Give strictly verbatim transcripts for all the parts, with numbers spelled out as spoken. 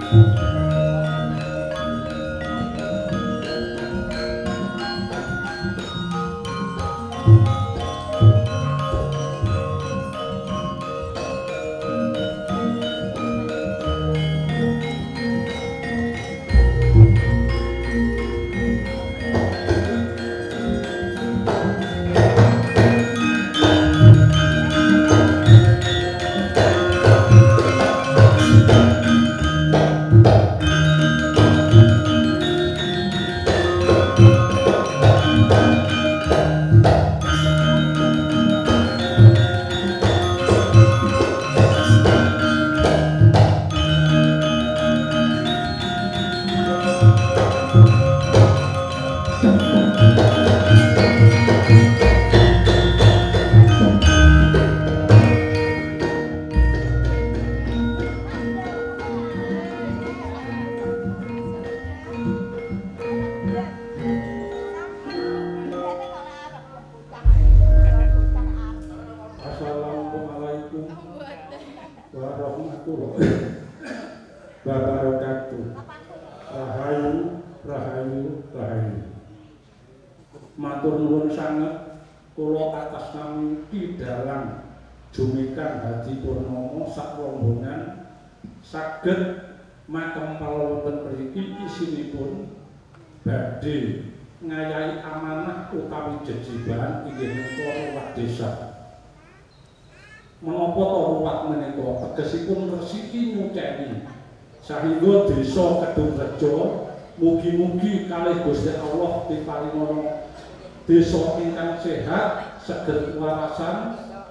Sahingga desa Kedungrejo mugi-mugi kalih Gusti Allah diparingono desa ingkang sehat, seger warasan,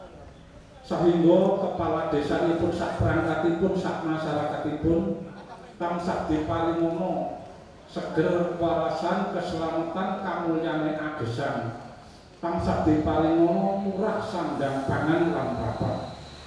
sahingga kepala desanipun sak perangkatipun sak masyarakatipun tansah diparingono seger warasan, keselamatan, kamulyane agesan, tansah diparingono murah sandang pangan lan papan.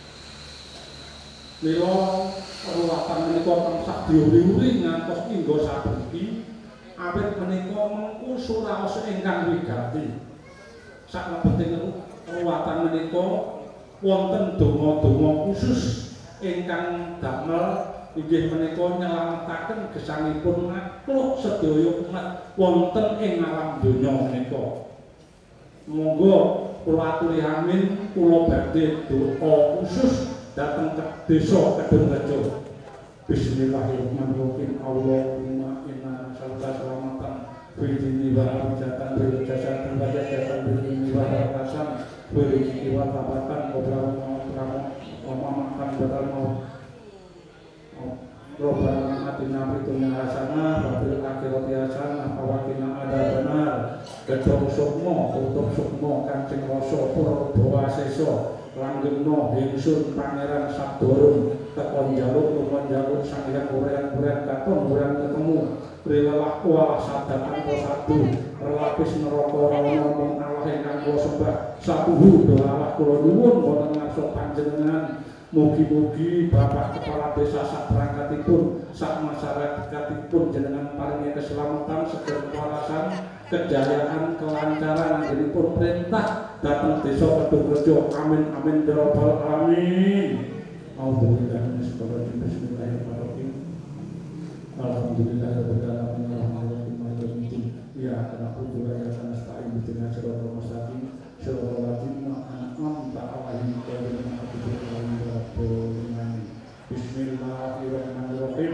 Mila ruwatan menika tansah diuri-uri ngantos ingga sapuniki awit menika mengku suraos ingkang wigati. Saklebeting ruwatan menika wonten donga-donga khusus ingkang damel inggih menika nyelametaken gesangipun makhluk sedaya umat wonten ing alam donya menika. Monggo kula aturi amin, kula badhe doa khusus datang ke desa Kedungrejo. Bismillahirrahmanirrahim. Allahumma inna nas'aluka salamatan fid dini wa amjatan bil jasad wa jatan bil ilmi wa barakatan bil rizqi wa tabatan wa rahmatan wa mamatan badal maut. Rabbana atina fid dunya hasanah wa fil akhirati hasanah wa qina adzabannar. Kedong sukma utuh sukma Kanjeng Rasa Purba Sesa langgengno ingsun Pangeran Sabdurung tekon jaluk lumon jaluk sanghyang urean-urean katon urean ketemu rilelah kualah sadakan posadu relapis neraka rawana mung Allah ingkang kula sembah satuhu doalah kula nuwun boten ngarsa panjenengan. Mugi-mugi Bapak Kepala Desa sak perangkatipun sak masyarakatipun jenengan paringi keselamatan, seger kewarasan, kejayaan, kelancaran jenipun perintah datang desa Kedungrejo. Amin amin ya rabbal alamin. Alhamdulillah bismillahirrahmanirrahim. Alhamdulillahirabbil alamin arrahmanirrahim maliki yaumiddin. Ya na'budu wa iyyaka nasta'in ihdinas siratal mustaqim siratal ladzina an'amta 'alaihim ghairil maghdubi 'alaihim waladdallin. Bismillahirrahmanirrahim.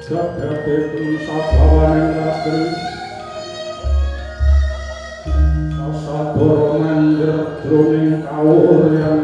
Jagapipun sabawaning negeri sasadaya ngangger jroning kawuryan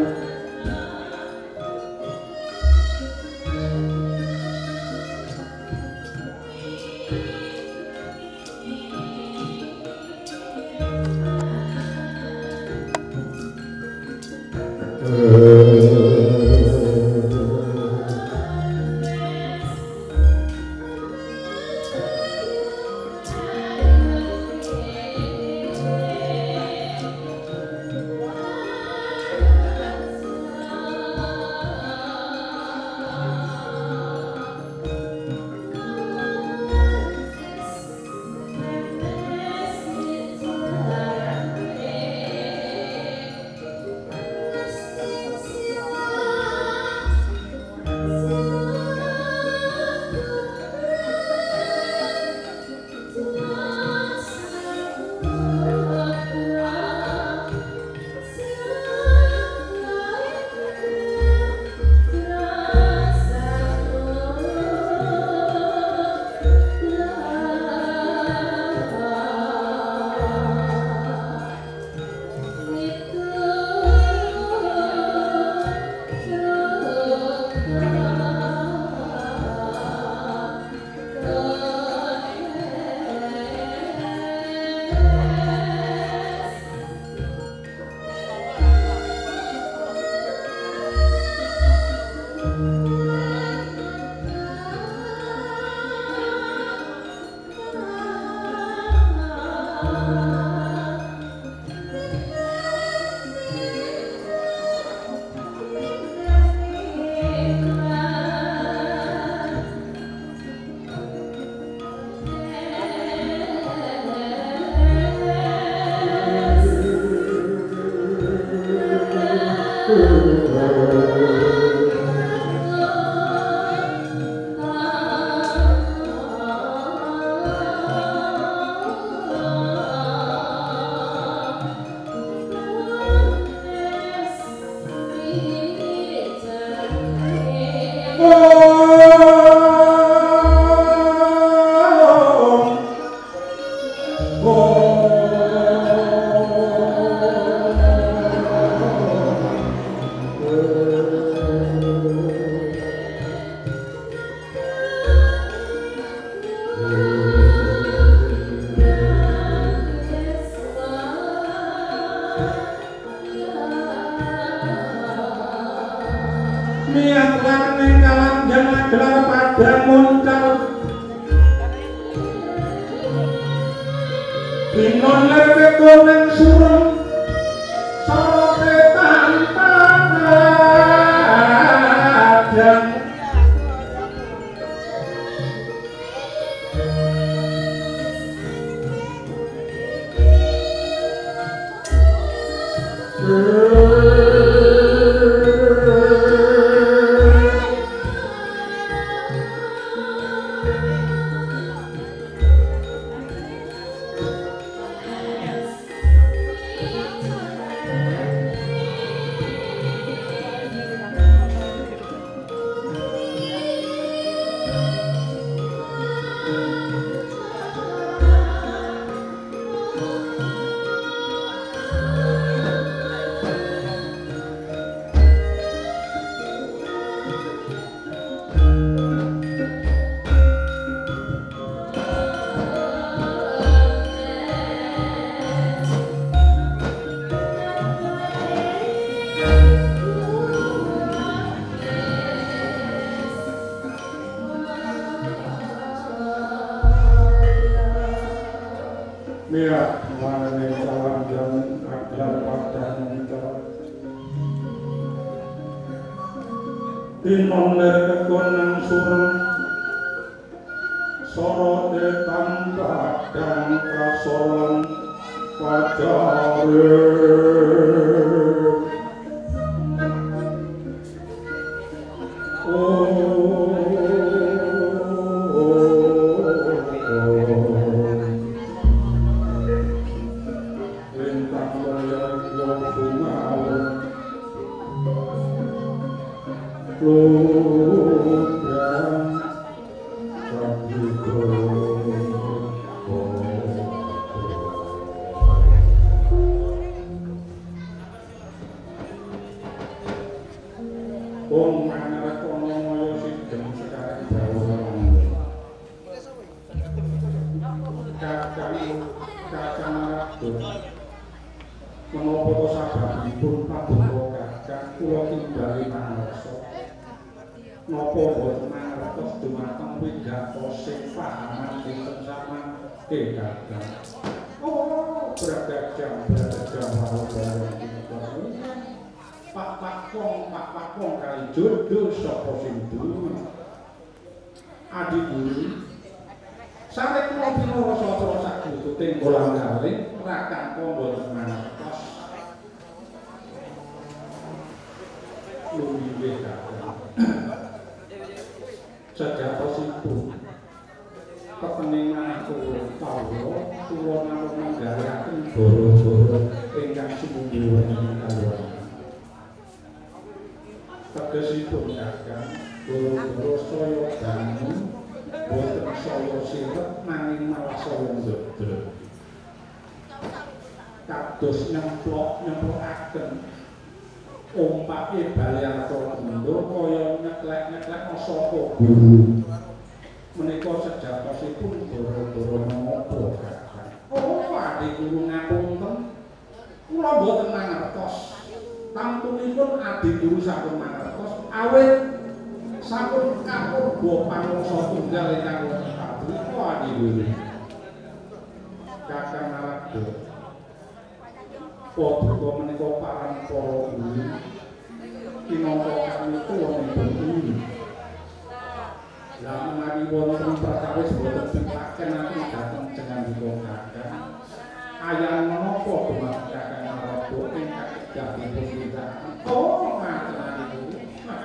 Om mangarep ana moyo sidhem sekarang dawuh. Kakang kakang Raden. Menapa to sababipun paduka kakang kula tingali mangarsa. Napa boten mangertos dumateng wigatosing pahaman dinten samang ke kakang. Oh, bradajang bradajang warung Pak Pak Kong, Pak Pak Kong kali jodoh sapa sing duwe. Adi guru. Sarek kula pinara satra sakututing kolang kaling rakang boten mangertos. Luwihe kakang. Sejatosipun kepengingan kula kawula kula namung nggaraken boro-boro ingkang sumungguh wonten kawula. Tegesipun kakang boro-boro saya dangu boten saya sirep nanging malah saya ndodol. Kados nyemplok-nyemplokaken ompake Balyarta Bendha kaya nyeklek-nyeklek saka guru. Menika sejatosipun boro-boro napa kakang. Oh, adik guru ngapunten. Kula boten mangertos. Tamtunipun adik guru sampun mangertos awit sampun kapurba pangangsa tunggal ingkang wonten patrika adik guru. Kakang Narada. Paduka menika parang para guru. Kinangka kami tuwunipun guru. Lah menawi wonten perkawis boten dipakaken dhateng jengandika kakang. Ayang menapa dumateng kakang Narada ingkang dhateng kita. Oh, ngaten niku.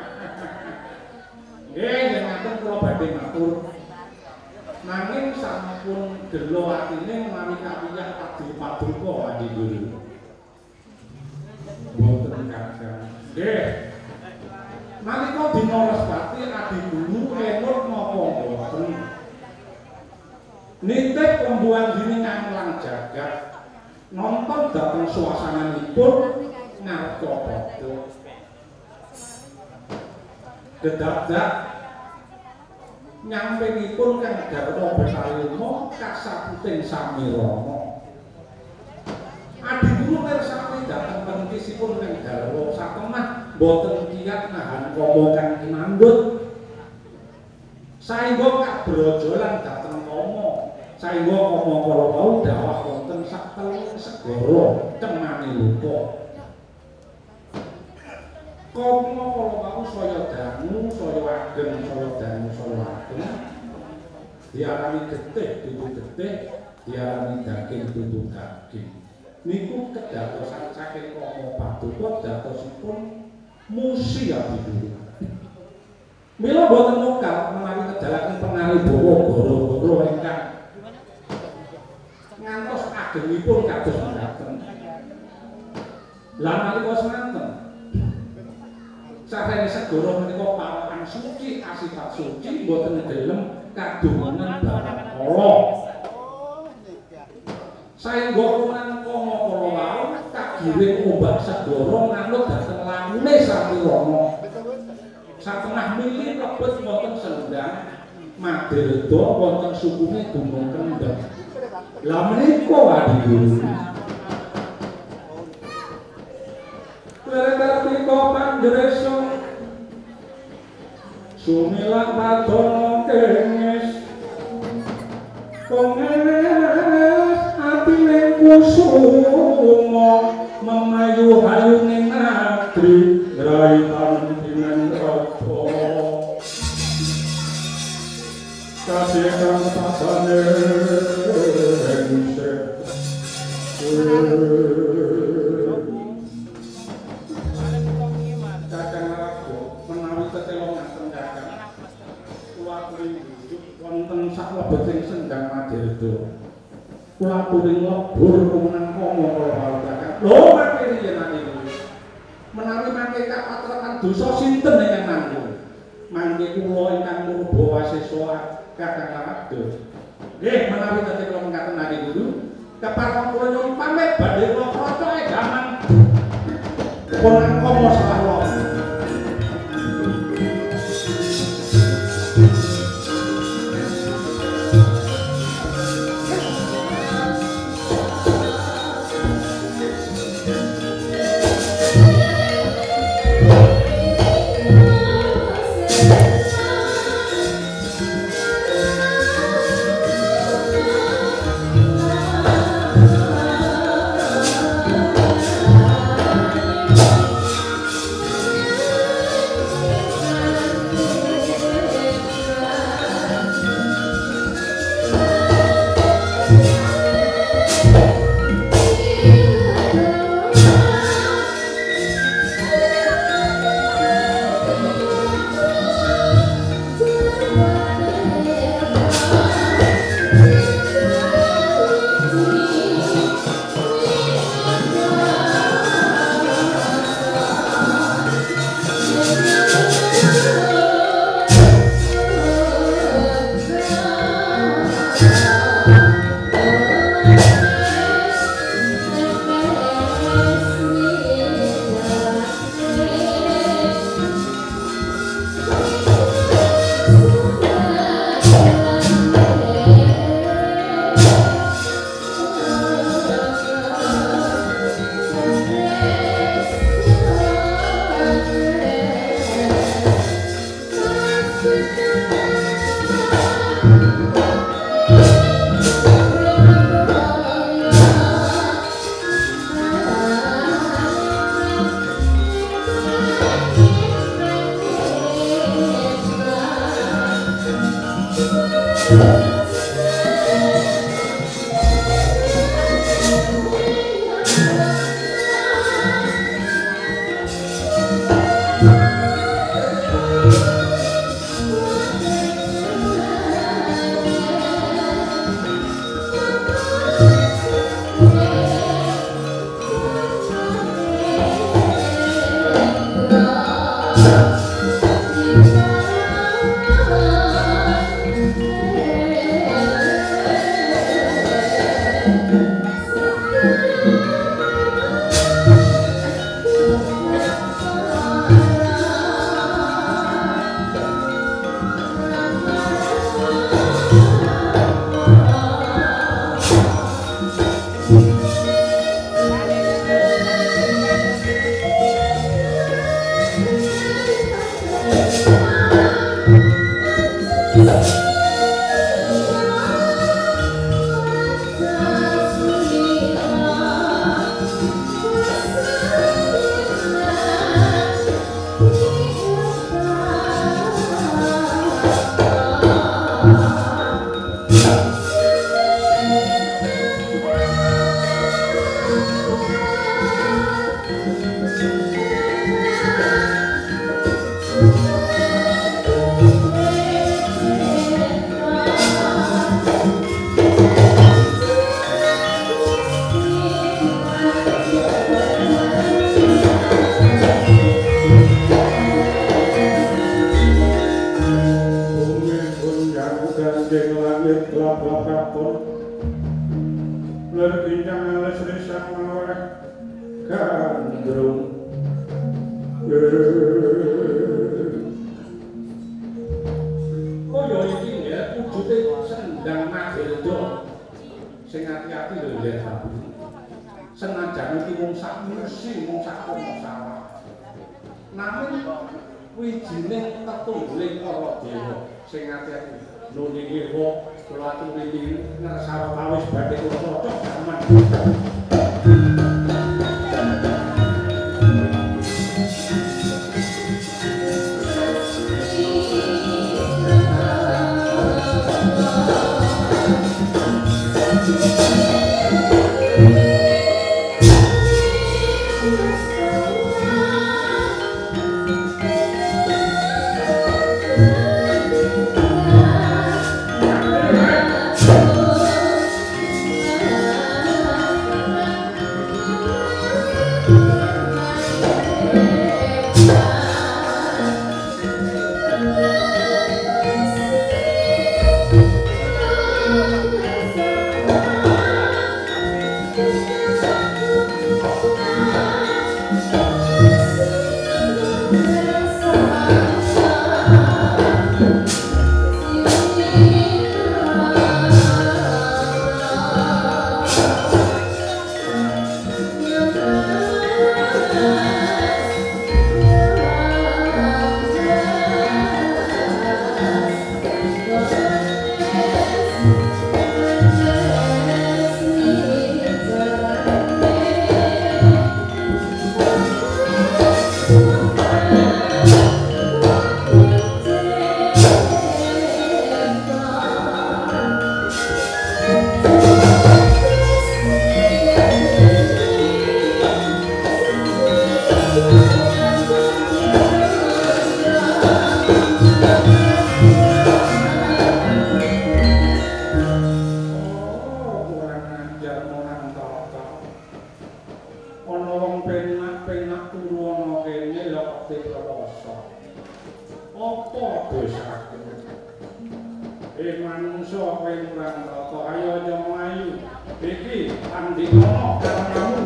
Nggih, yen ngaten kula badhe matur. Nanging sampun gelo atine menawi kawiyah Adi Paduka Adi Guru. Boten kakang. Nggih. Nalika dina Respati Adi Guru enut napa boten. Nitih pembuang dini nganglang jagat nonton dhateng suasananipun ngarca padha. Gedadak nyampengipun Kang Garwa Betalima kasaputing sami rama. Adi Guru mirsani dhateng pengkisipun Kang Garwa satemah boten kiyat nahan kama kang kinandhut. Saengga kabrojolan dhateng kama. Saengga kama kala wau dawah wonten saktelung segara cemane luka. Kama kala wau saya dangu, saya ageng, saya dangu, saya ageng. Diarani getih, dudu getih, diarani daging, dudu daging. Niku kedadosan saking kama Paduka dadosipun musi Adi Guru. Mila boten nukal menawi kedalaken pengali bawa goro-goro ingkang ngantos agengipun kados mekaten. Lah nalika semanten sarene segara menika pawakan suci, asifat suci boten gelem kadungan barang ala. Saengga kuman kama kala wau kagiring ombak segara manut dhateng lamune sami rama. Satengah mili lebet wonten Sendang, Madirda wonten sukune Gunung Kendheng. Lah menika Adi Guru. Leretartika Pangresa Sumilang Padana kengis Pengenes atine kusuma memayu hayune natri raitan dinen rata kasih kang pasane engse kakang Raga menawi tetelongaken kakang kula kuring wonten saklebeting Sendang Madirda kula kuring lebur kumenang kama kala kakang lho mangke yen niku menawi mangke kapatrekan dosa sinten ingkang nanggung mangke kula ingkang murba wasesa Kakang Lawadon. Nggih menawi dadi kula mengkaten nggih Guru. Kepareng kula nyuwun pamit badhe kula kroco edaman. Pun angkama salah wong. Thank you. Eh manungsa kowe murang tata ayo aja mlayu. Iki pandinono karanamu.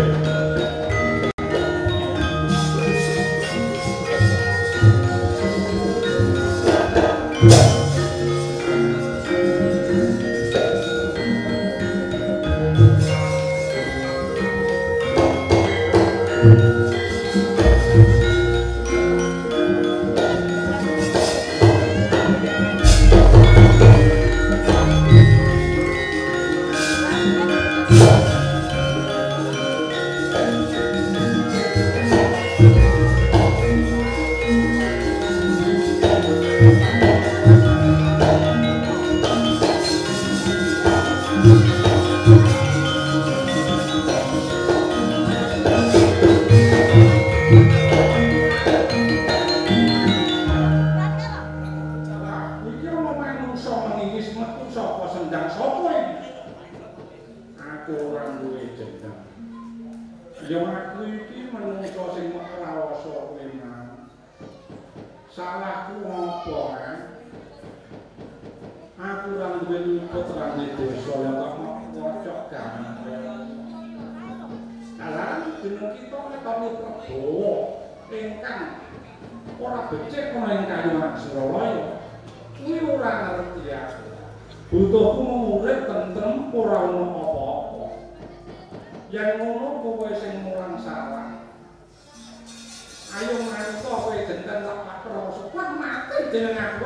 Butuhku mengurip tentrem ora ono apa-apa. Yen ngono kowe sing mulang salah. Ayo manut kowe denten tak pakrasa. Kuwi mati jeneng aku.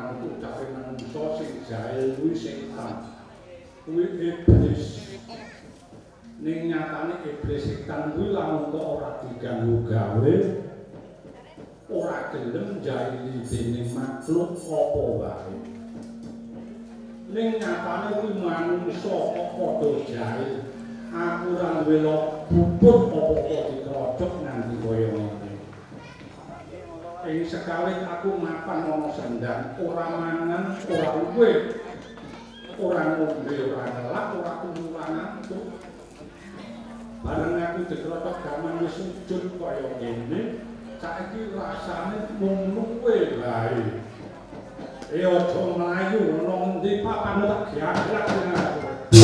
orang ucape manungsa sing jahil kuwi setan. Kuwi iblis. Ning nyatane iblis setan kuwi lamun kok ora diganggu gawe ora gelem jahili dening makhluk apa wae. Ning nyatane kuwi manungsa kok padha jahil. Aku ora duwe bubut apa-apa dikrocok nganti kaya ngene. Ing sekali aku mapan ana sendang, ora mangan, ora uwe, ora ngombe, ora ngelak, ora turu ngantuk. Bareng aku dikrotok gaman wis sujud kaya ngene, saiki rasane mung luwe wae. Eh aja mlayu ana endi papanmu tak giaglak ning aku.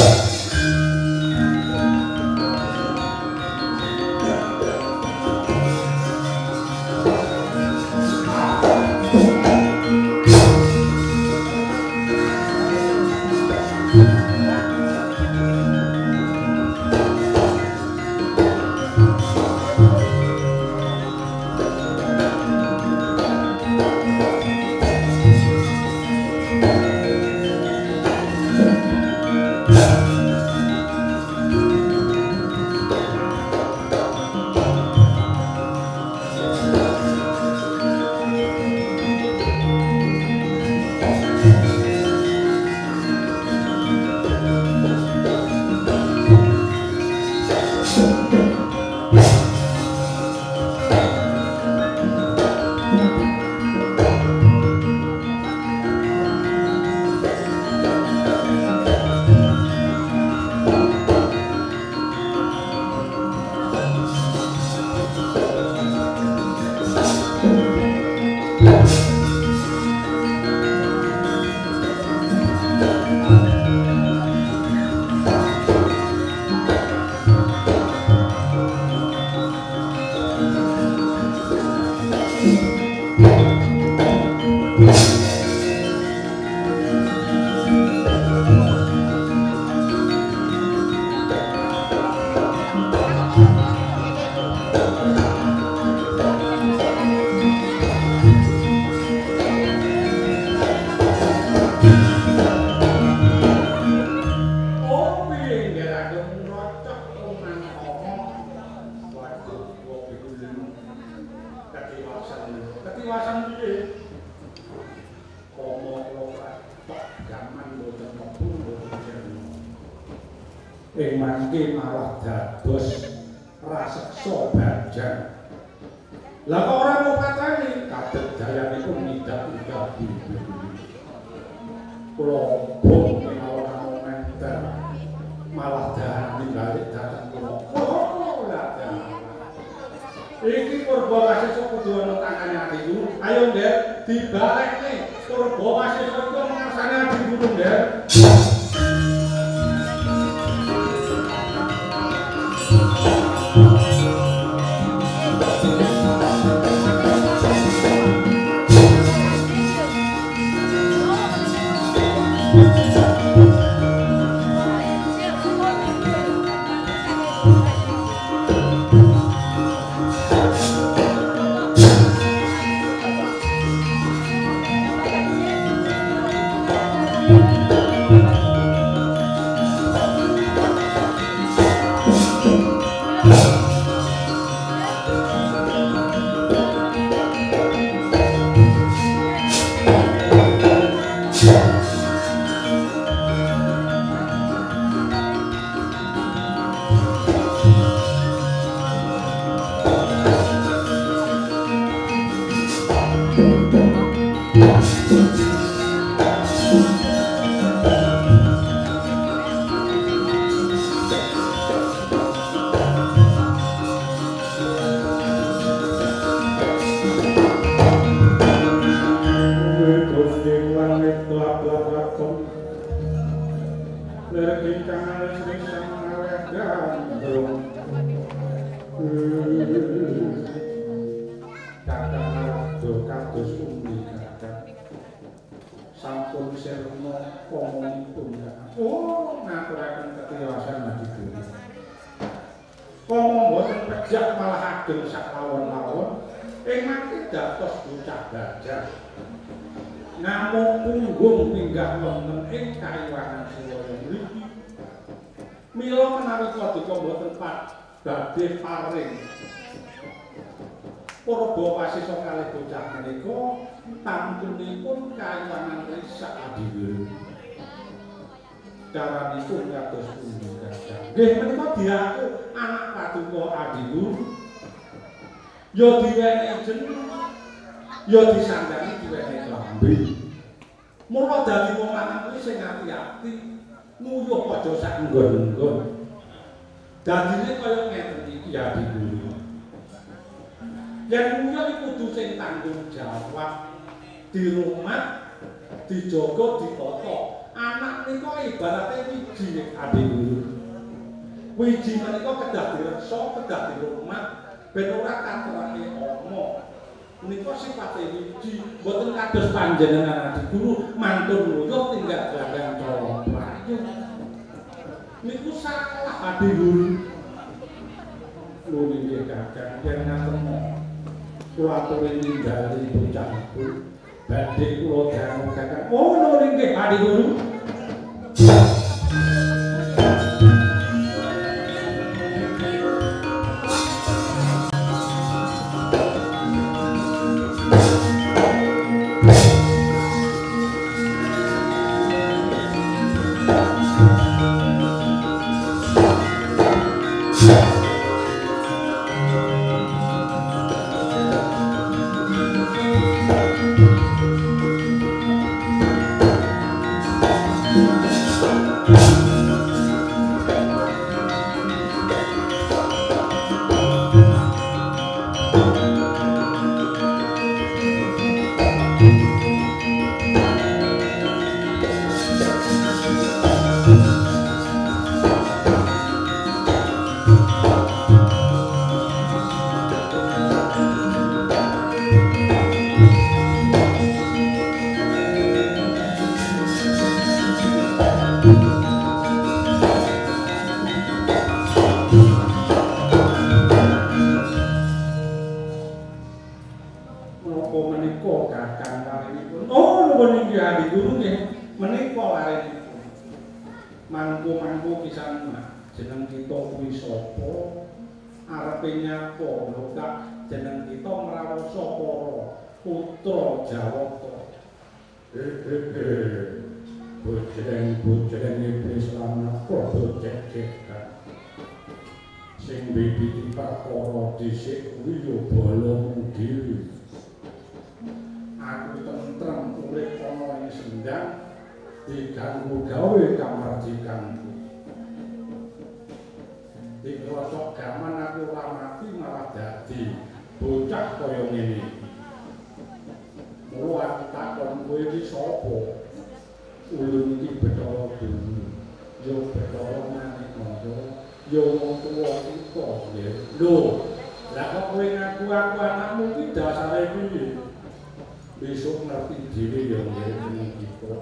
Ing mangke malah dados raseksa bajang. Lah kok ora mau pateni kadek dayanipun ngidak-idak bibi. Kula bong ora mau menter malah dani balik dateng kula. Oh lah iki purba kasesuk kudu ana tangane atiku. Ayo Nder dibalekne purba kasesuk iku ngarsane atiku Nder. ngamuk punggung minggah wonten ing kaiwangan Suraya mriki. Mila menawi paduka boten badhe paring Purba Wasisa kalih bocah menika tantunipun kaiwangan risak adiwil. Caranipun kados pundi Kakang? Nggih menika diaku anak paduka adiwul. Ya diwenehi jeneng, ya disandhangi diwenehi klambi. Mula dadi wong lanang kuwi sing ati-ati, nguyuh aja sak nggon-nggon. Dadine kaya ngeten iki adiwul. Yen nguyuh iku kudu sing tanggung jawab, dirumah, dijaga, ditata. Anak nika ibarate wiji nek adiwul. Wiji menika kedah direksa, kedah dirumah. Ben ora katurane ama. Menika sifate wiji, boten kados panjenengan Adi Guru mantun nguyuh tinggal gagang cara prayu. Niku salah Adi Guru. Lho nggih Kakang, yen ngaten kula aturi ninggali bocah iku badhe kula dangu Kakang. Oh lho nggih Adi Guru. Diganggu gawe kamardikanku. Dikrosok gaman aku ora mati malah dadi bocah kaya ngene iki. Mula aku takon kowe iki sapa? Ulun iki Bathara Guru. Yo Bathara Manikmaya, yo wong tuwa kita nggih. Lho, lah kok kowe ngaku aku anakmu iki dasare piye? Besok ngerti dhewe yo nggih kita.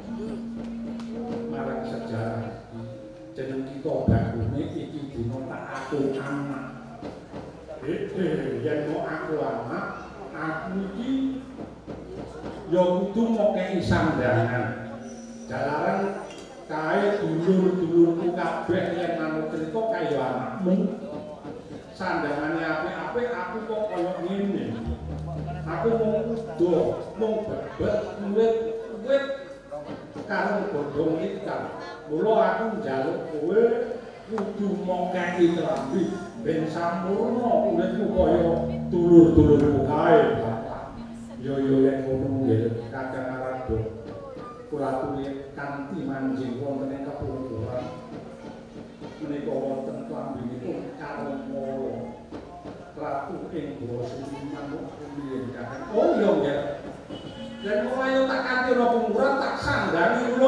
Marang sejarah jeneng kita bakune iki dina tak aku anak. Eh, yen mau aku anak, aku iki ya kudu ngekeki sandangan. Jalaran kae dulur-dulurku kabeh yen manut crita kaya anakmu. Sandangane apik-apik aku kok kaya ngene. Aku mung udo, mung bebet, wit-wit karo godhong ikan. Mula aku njaluk kowe kudu mongkeki klambi ben sampurna uripmu kaya dulur-dulurku kae, Bapak. Yo yo yen ngono nggih Kakang Arado. Kula aturi kanthi manjing wonten ing kepungkuran. Menika wonten klambinipun Karangmala. Ratu ing basa manuk rumiyin Kakang. Oh iya nggih. Yen mulai tak kanthi ro pungkuran tak sandhangi kula.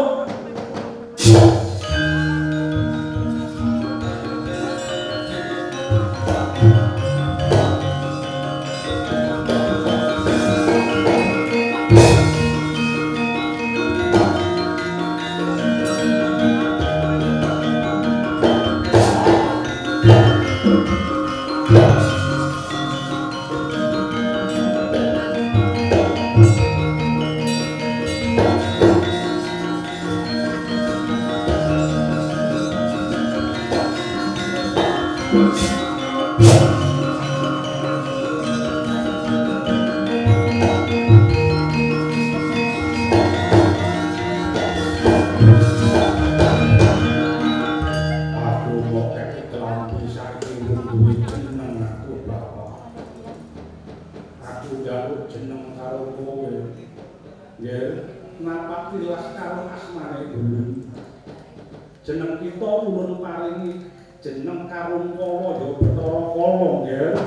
Nggih, nampak tilas karo asmane Gulu. Jeneng kita ulun paringi jeneng Karung Kala ya Bathara Kala nggih.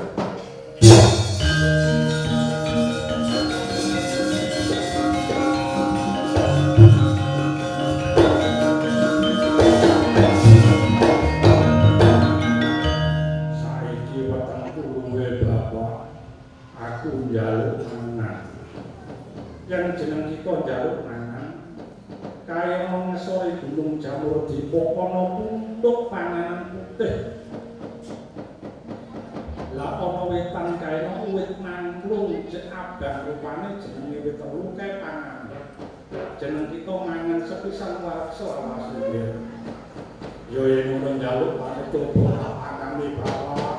Saiki wetengku luwe Bapak. Aku njaluk mangan. Yang jeneng kita njaluk mangan. Kaya ngesori Gunung Jamur Dipokono puntuk panganan putih. Lah ana wetan kaya wit mangklung jek abang rupane jenenge wit telu kae pangan. Jeneng kita mangan sepisan warsa Mas nggih. Yo yen ngono njaluk panetu panane Bapak.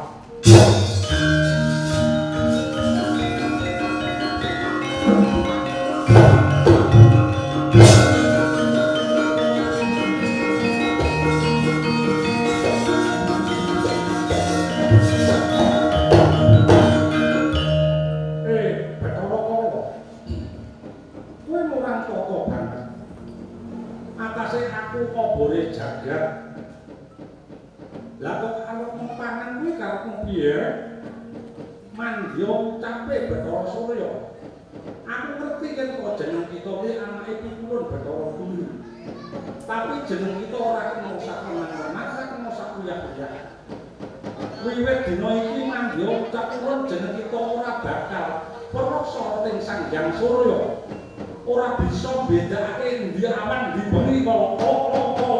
Obore jagat. Lah kok arep mempangan kuwi karepmu piye? Mandya ucape Bathara Surya. Aku ngerti yen kok jeneng kita kuwi anake pipulun Bathara Guru. Tapi jeneng kita ora kena sak menang-menang, ora kena sak kuyah-kuyah. Wiwit dina iki mandya ucap ulun jeneng kita ora bakal proksa ting Sanghyang Surya. Ora bisa bedakake endi awan ndi bengi kala apa-apa.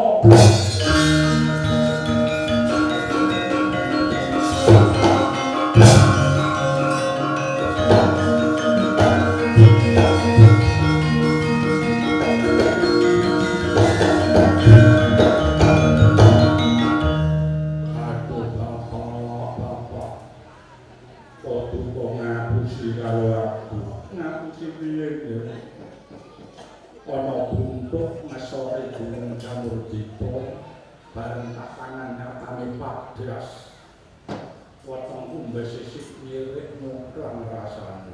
Aduh bapak-bapak, kok tuku ngapusi karo aku, ngapusi piye ya? Ana buntuk ngesore Gunung Jamur Dipo bareng tak pangan nyatane padas. Wetengku mbesisik nyirik muklang rasane.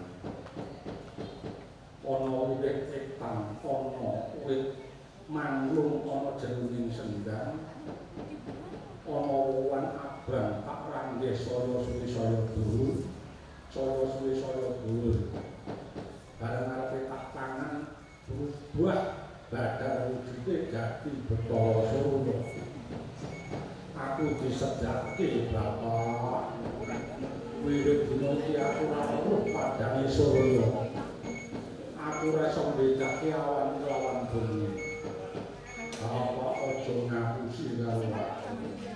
Ana wit etan, ana wit manglung, ana jeruning sendang. Ana wuwan abang tak rangge saya suwi saya dhuwur. Saya suwi saya dhuwur. Bareng arepe tak pangan buah badar wujude gati Bathara Surya. Aku disedhake Bapak. Wiwit dina iki aku ora weruh padange Surya. Aku ora iso mbedakake awan kelawan bengi. Bapak aja ngapusi karo aku.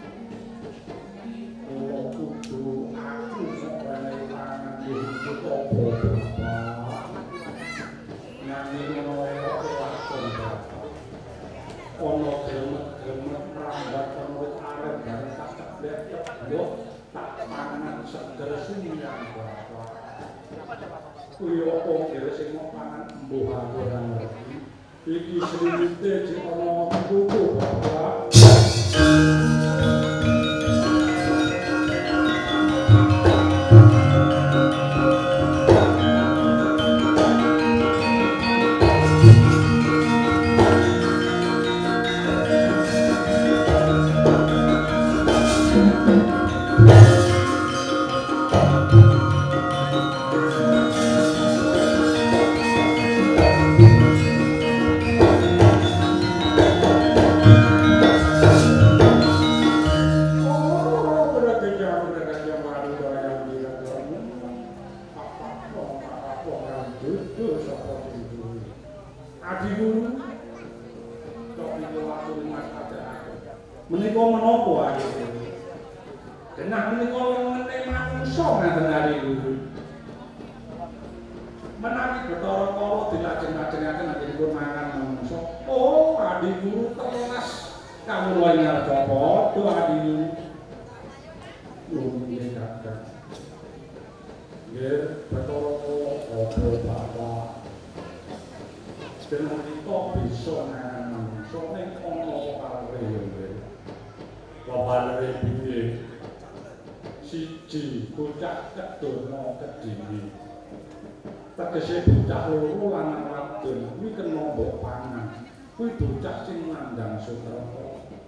Ora kudu aku sok wenehi pangan iki kok Bapak. Nanging ono lakon Bapak. Ono gremet-gremet rambat wit arep bareng tak ceblek yo tak pangan seger sunyang Bapak. Kuwi opo kira sing mau pangan mbuh aku ora ngerti. Iki sriwite jek ono kuku Bapak. Menika menapa akhire? Genah menika ngene manungsa ngaten hari Guru. Menawi Bathara Kala dilajeng-lajengaken anggenipun mangan manungsa. Oh, Adi Guru telas kawula ngarep padha Adi Guru. Luwih kakak. Nggih, Bathara Kala apa Bapak? Jeneng kita bisa mangan manungsa ning ana pare yo. Bapak piye siji bocah kedono kediri tegese bocah loro lanang wadon kuwi kena mbok pangan. Kuwi bocah sing nandhang Sukrata.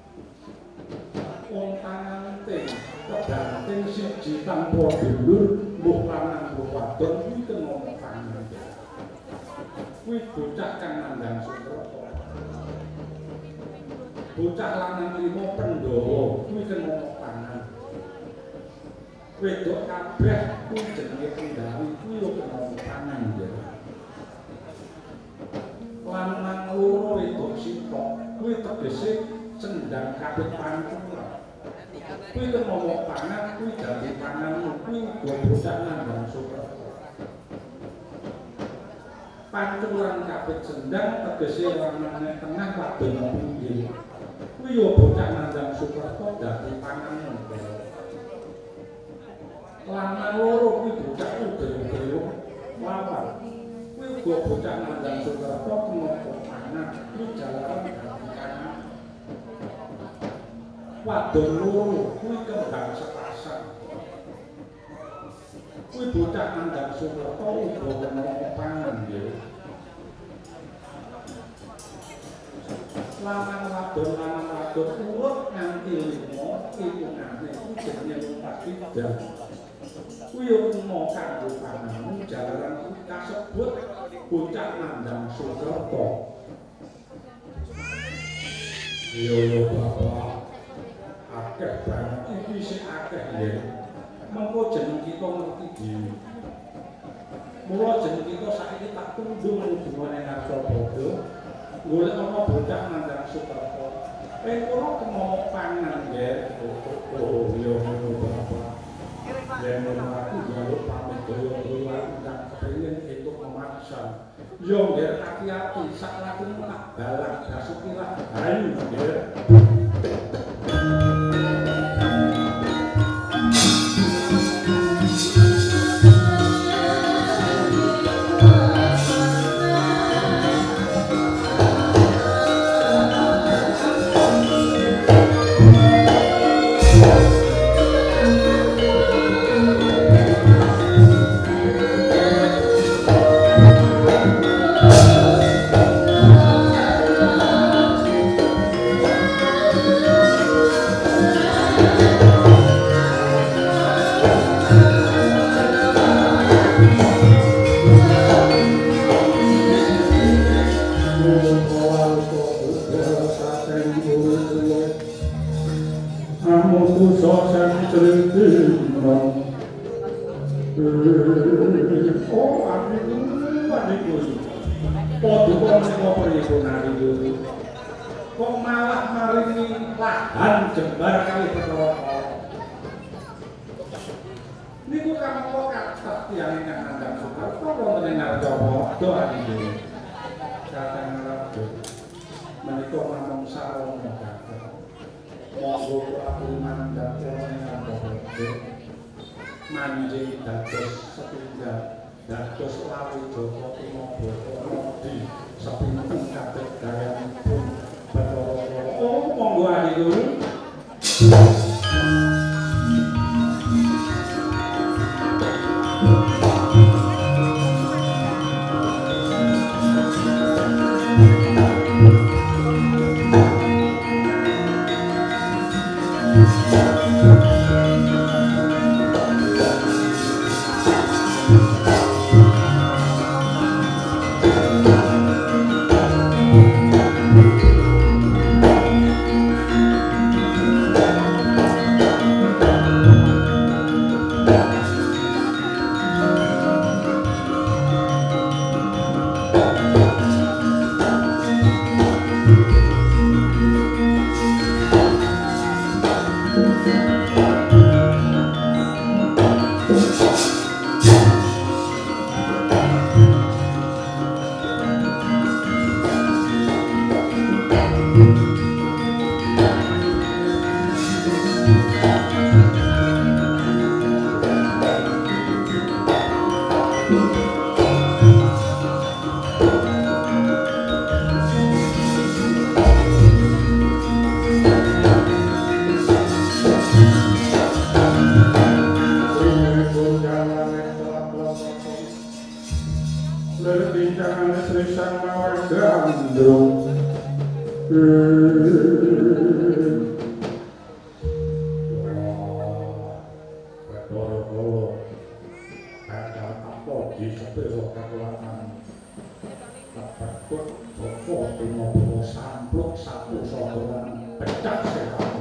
Wong panganting kebanting siji tanpa dulur mbuh lanang mbuh wadon kuwi kena pangan. Kuwi bocah kang nandhang Sukrata. Bocah lanang limo Pandhawa kuwi kena pangan. Wedok kabeh kuwi jenenge Kendari kuwi yo kena pangan ya. Lanang loro wedok sitok kuwi tegese sendang kapit pancuran. Kuwi kena pangan kuwi dadi pangan kuwi go bocah nandhang Sukrata. Pancuran kapit sendang tegese lanang tengah wadon pinggir. Kuwi yo bocah nandhang Sukrata dadi pangan. Lanang loro kuwi bocah ugel-ugel lawan. Kuwi uga bocah nandhang Sukrata kena pangan kuwi jalaran dadi pangan. Wadon loro kuwi kembang sepasang. Kuwi bocah nandhang Sukrata uga kena pangan ya. Lanang wadon lanang wadon urut nganti lima hitungane kuwi jenenge numpak tiga. Kuwi yo kena kanggo pangan jalaran kasebut bocah nandhang Sukrata. Yo yo bapak akeh banget iki sing akeh ya. Mengko jeneng kita ngerti dhewe. Mula jeneng kita saiki tak tundung hubungane Nartapada. Golek ana bocah nandhang Sukrata. Eh ora kena pangan ya. Oh yo ngono bapak. Yen aku njaluk pamit doyo-doyo aku tak kepengin entuk memaksa. Yo nggih hati-hati sak lakumu tak balang dasukilah ayu nggih. Kok malah maringi lahan jembar kali perkara. Niku kamangka kathah tiyang ingkang nandhang Sukrata wonten ing Nartapada anggih. Kakang Raden menika namung sarana kakang. Monggo aku mandhap ing Nartapada. Manjing dados setunggal dados lawi Joko Timabata Modi sepinten kabeh gayanipun perkara. Oh monggo adikku. gandrung sampluk sapu sodoran pecah sehat.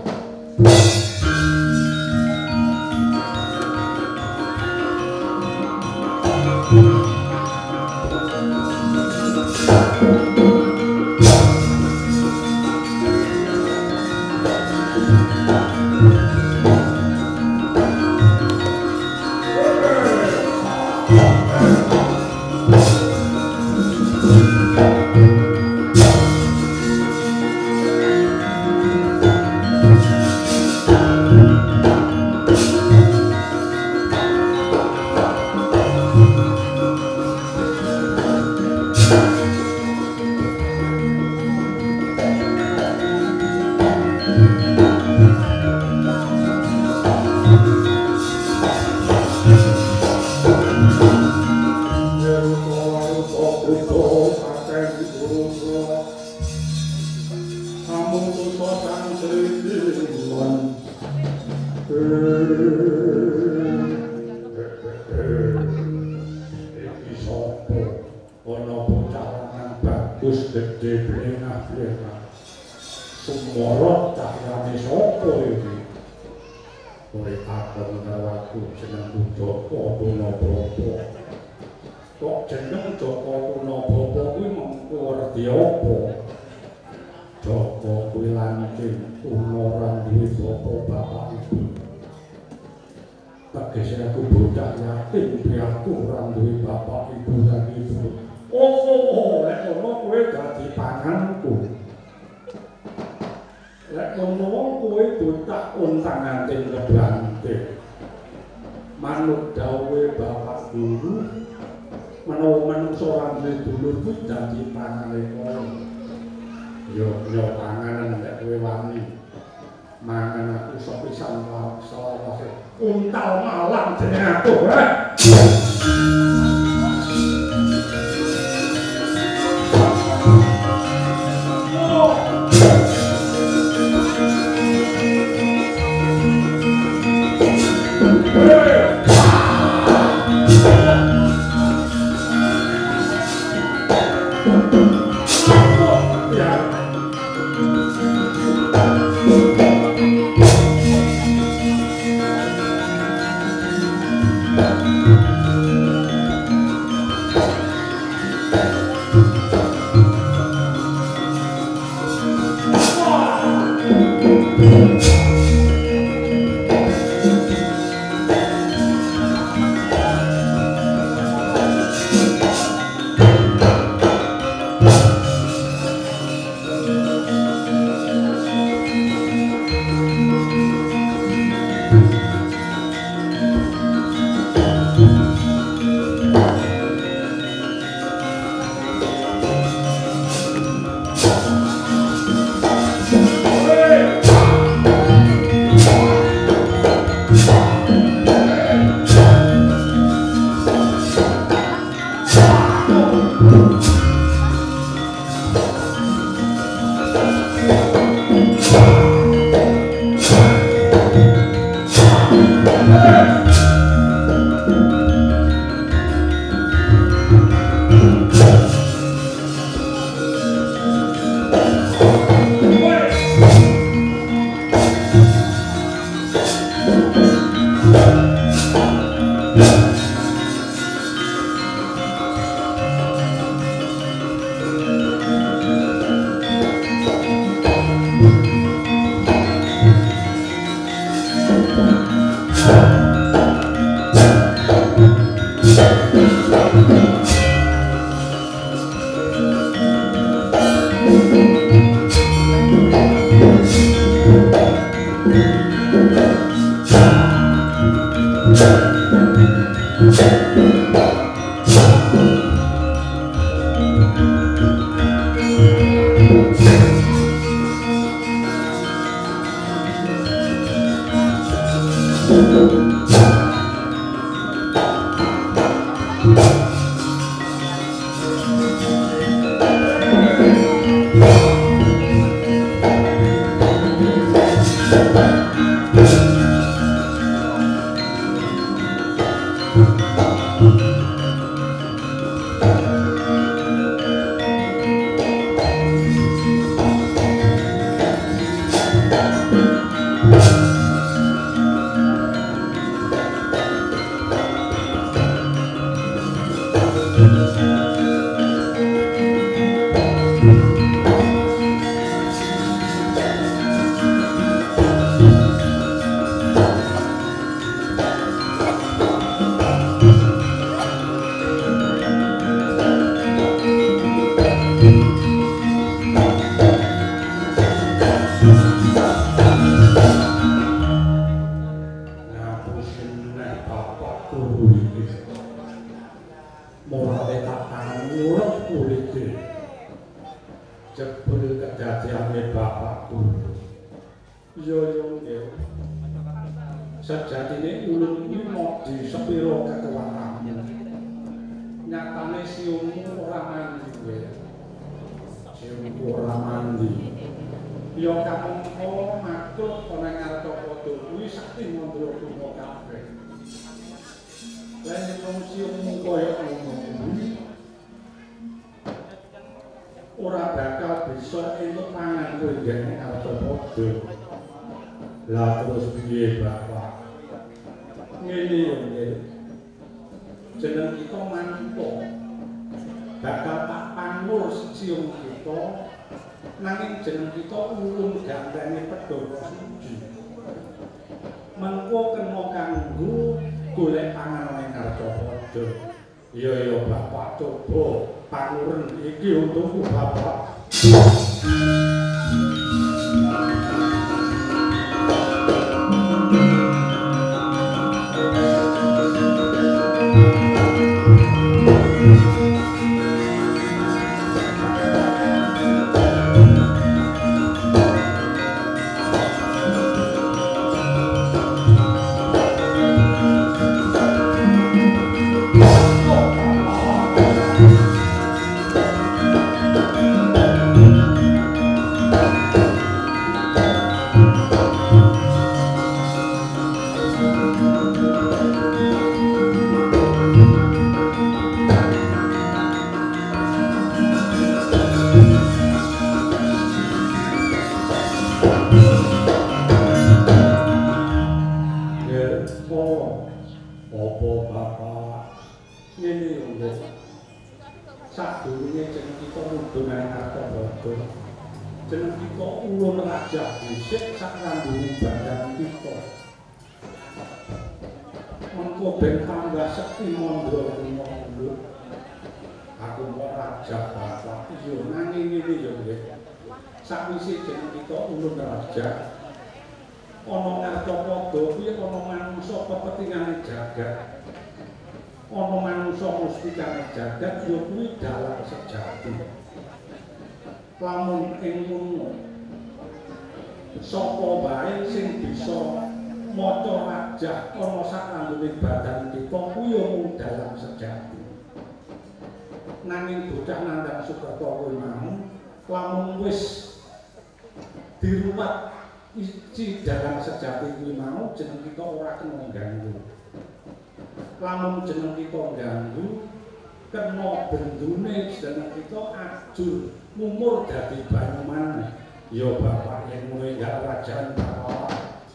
Manut dawuhe bapak guru menawa manungsa ora duwe dulur kuwi dadi pangane kowe. Yo yo panganan nek kowe wani. Mangan aku sok pisan selawase. Untal malang jeneng aku, ha. Thank you. jebul kedadiane bapakku. Yo yo nggih. Sejatine ulun iki modi sepiro kekewanganmu. Nyatane siungmu ora mandi kowe. Siungmu ora mandi. Ya kamangka matur ana Ngartapada kuwi sakti mandra kuwi kabeh. Lan yen siungmu kaya ngono ora bakal bisa entuk pangan kowe dene Ngartapada. Lah terus piye Bapak? Ngene yo nggih. Jeneng kita manungsa. Bakal tak pangur siung kita nanging jeneng kita ulun gandane Pedoro Suci. Mengko kena kanggo golek panganan ning Ngartapada. Iya ya Bapak coba panguren iki untukku Bapak. Sakwise jeneng kita ulun raja ana Ngartapada kuwi ana manungsa pepetingane jagat ana manungsa mustikane jagat ya kuwi dalang sejati lamun ing ngono sapa wae sing bisa maca rajah ana sakandune badan kita kuwi ya mung dalang sejati nanging bocah Nandang Sukerta kuwi mau lamun wis diruwat isi dalam sejati kuwi mau jeneng kita ora kena ganggu. Lamun jeneng kita ganggu kena bendune jeneng kita ajur mumur dadi banyu maneh. Ya Bapak yen kowe gak rajan Bapak.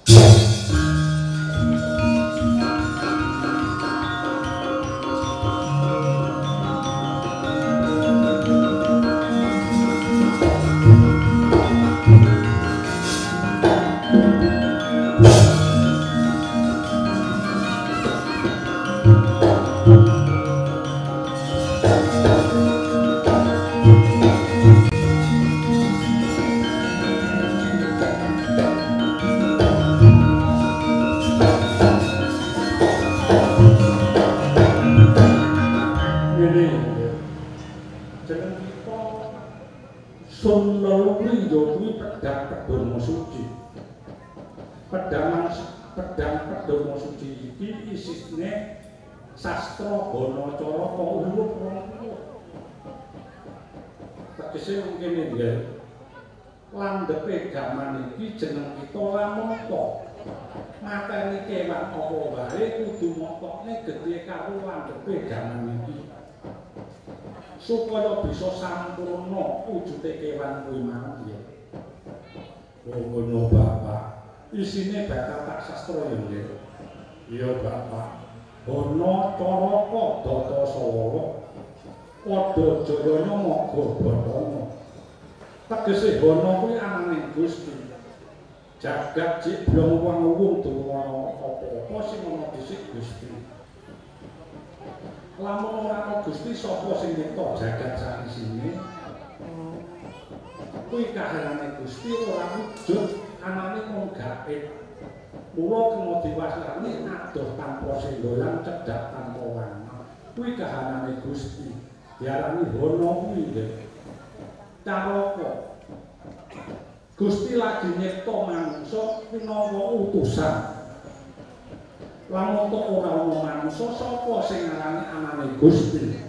Sastra Banacara Pauluk tegese mungkin nggih landhepe gaman iki jeneng kita Lamata mateni kewan apa wae kudu motokne gedhe karo landhepe gaman iki supaya bisa sampurna wujude kewan kuwi mau ya oh ngono Bapak isine bakal tak sastra ya nggih iya Bapak ana Caraka Datasawara padha jayana maga Bathana tegese Bana kuwi ananing Gusti jagat cik blong wong duwana apa-apa sing ana dhisik Gusti lamun ora ana Gusti sapa sing nyipta jagat sakisine kuwi kahanane Gusti ora wujud anane mung gaib kula kena diwasani adoh tanpa sendolan cedhak tanpa warna kuwi kahanane Gusti diarani Bana kuwi nggih Caraka Gusti lagi nyipta manungsa minangka utusan. Lamun kok ora ana manungsa sapa sing ngarani anane Gusti?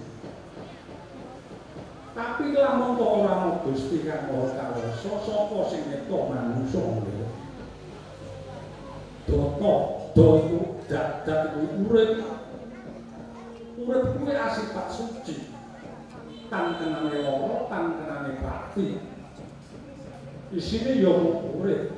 Tapi lamun kok ora ana Gusti kang Maha Kawasa, sapa sing nyipta manungsa lho? Data, data, dat-dat urip. Urip kuwi asifat suci. Tankenane lara, tankenane bakti. Isine ya urip.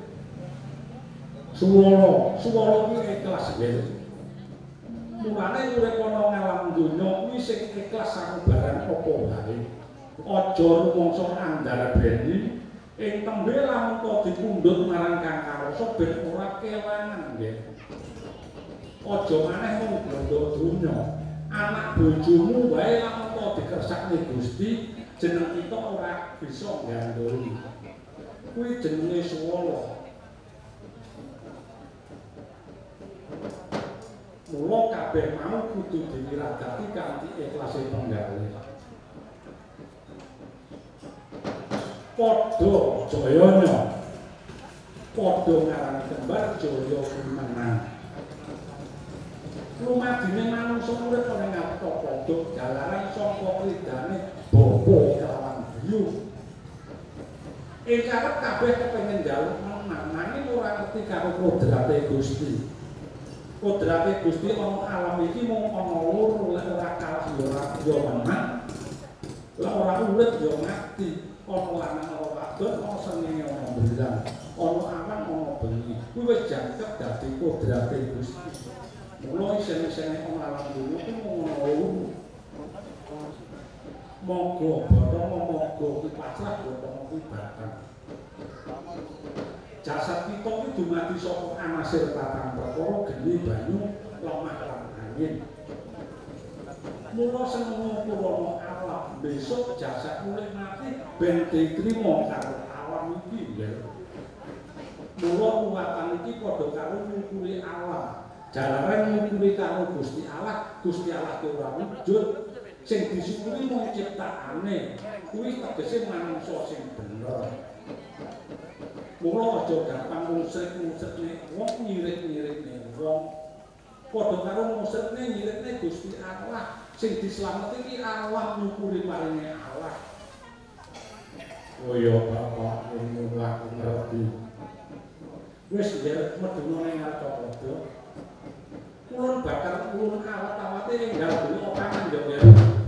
Suwara, suwara kuwi ikhlas wae. Mulane urip ana ngalam donya kuwi sing ikhlas samubarang apa wae. Aja rumangsa andhar beni ing tembe lamun kok dipundhut marang Kang Karasa ben ora kelangan nggih. Aja maneh mung blondho donya. Anak bojomu wae lamun kok dikersakne Gusti, jeneng kita ora bisa nggandoli. Kuwi jenenge suwala. Mula kabeh mau kudu diwiradati kanthi ikhlase penggawe. Padha jayanya. Padha ngarani kembar jaya menang. Lumadine manungsa urip ana ngato padha jalaran saka ridane bapa kelawan biyu. Ing karep kabeh kepengin njaluk menang, nanging ora ngerti karo kodrate Gusti. Kodrate Gusti ana alam iki mung ana loro, lek ora kalah ya ora ya menang. Lek ora urip ya mati. Ana lanang ana wadon, ana srengenge ana mbrang, ana awan ana bengi. Kuwi wis jangkep dadi kodrate Gusti. Mula isine-isine ana alam dunya kuwi mung ana loro. Monggo Bathara monggo kuwi pasrah Bathara kuwi batang. Jasad kita kuwi dumadi saka anasir patang perkara geni banyu lemah lan angin. Mula seneng purana alam besok jasad mulih mati ben ditrima karo alam iki lho. Mula ruwatan iki padha karo nyukuri alam. Jalaran nyukuri karo Gusti Allah, Gusti Allah ki ora wujud. Sing disyukuri mung ciptaane kuwi tegese manungsa sing bener. Mula aja gampang musrik-musrikne wong nyirik-nyirikne wong. Padha karo musrikne nyirikne Gusti Allah sing dislameti iki Allah nyukuri paringe Allah. Oh ya Bapak ilmu aku ngerti. Wis ya meduna ning ngarep padha. Kulon bakar kulon awat-awate enggal dulu opangan yo ya.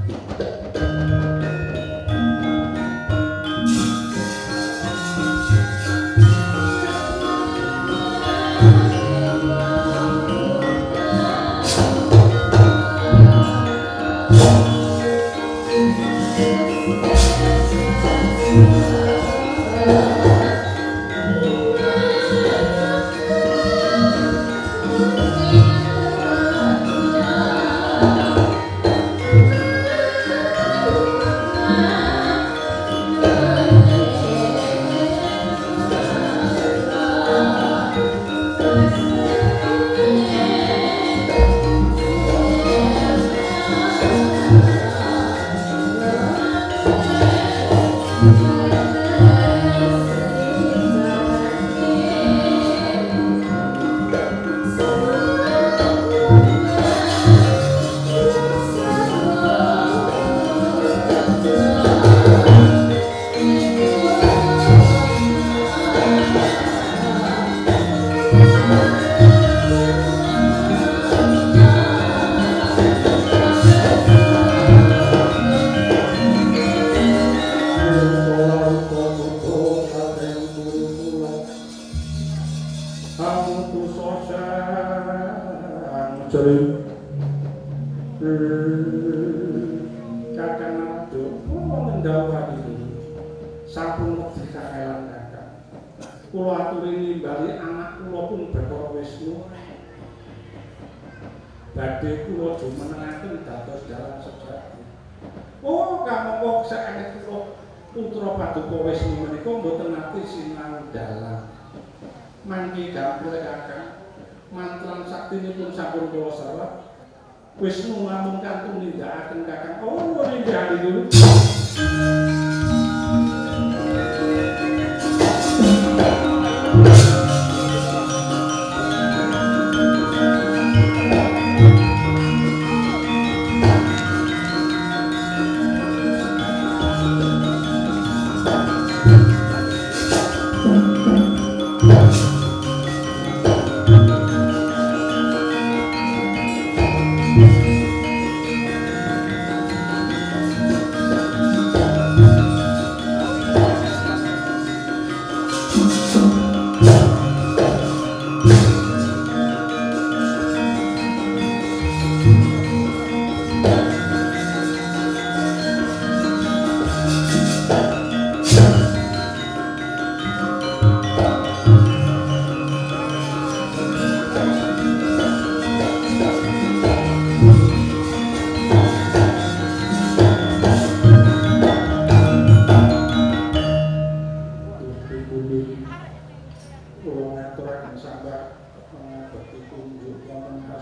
Wisnu namung kantun nindakaken kakang. Oh, nindakake dulu.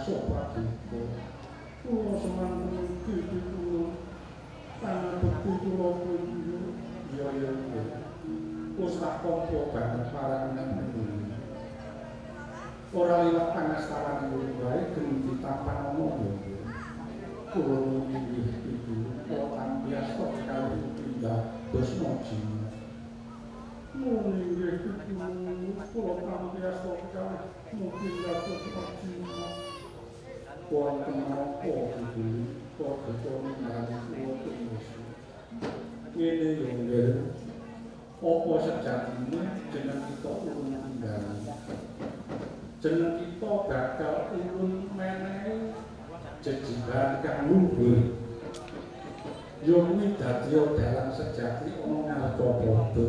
Praduka. Kula semanten iki kula tanah bekti kula pundi. Ya ya ya. Wis tak kompo banget parangan iki. Ora liwat pangastaran wae geni ditapan ana ya. Kula nggih iki kula biasa kali pindah dosno jin. Muni nggih iki kula biasa kali mungkin dados jin. Wonten menapa iki kok ketemu marang kula terus. Ngene yo nggih. Apa sejatine jeneng kita ulun tunggal. Jeneng kita bakal ulun menehi jejiban kang luhur. Yo kuwi dadi dalan sejati ana nalika padha.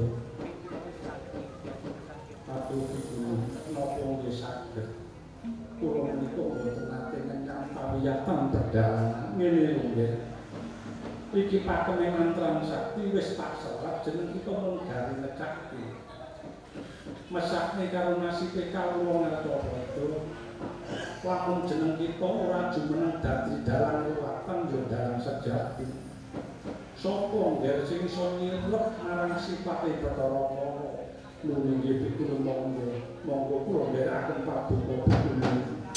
Atur iki napa nggih saged. Kula menika mboten nate ingkang pawiyatan perdalan ngene nggih. Iki pakene mantra sakti wis tak serat jeneng kita mung gari ngecake. Mesakne karo nasibe kawula ngarep padha. Lamun jeneng kita ora jumeneng dadi dalan luwatan yo dalan sejati. Sapa ngger sing iso nyirep marang sipate Bathara Kala. Nuwun nggih kula monggo. Monggo kula ndherekaken paduka kula.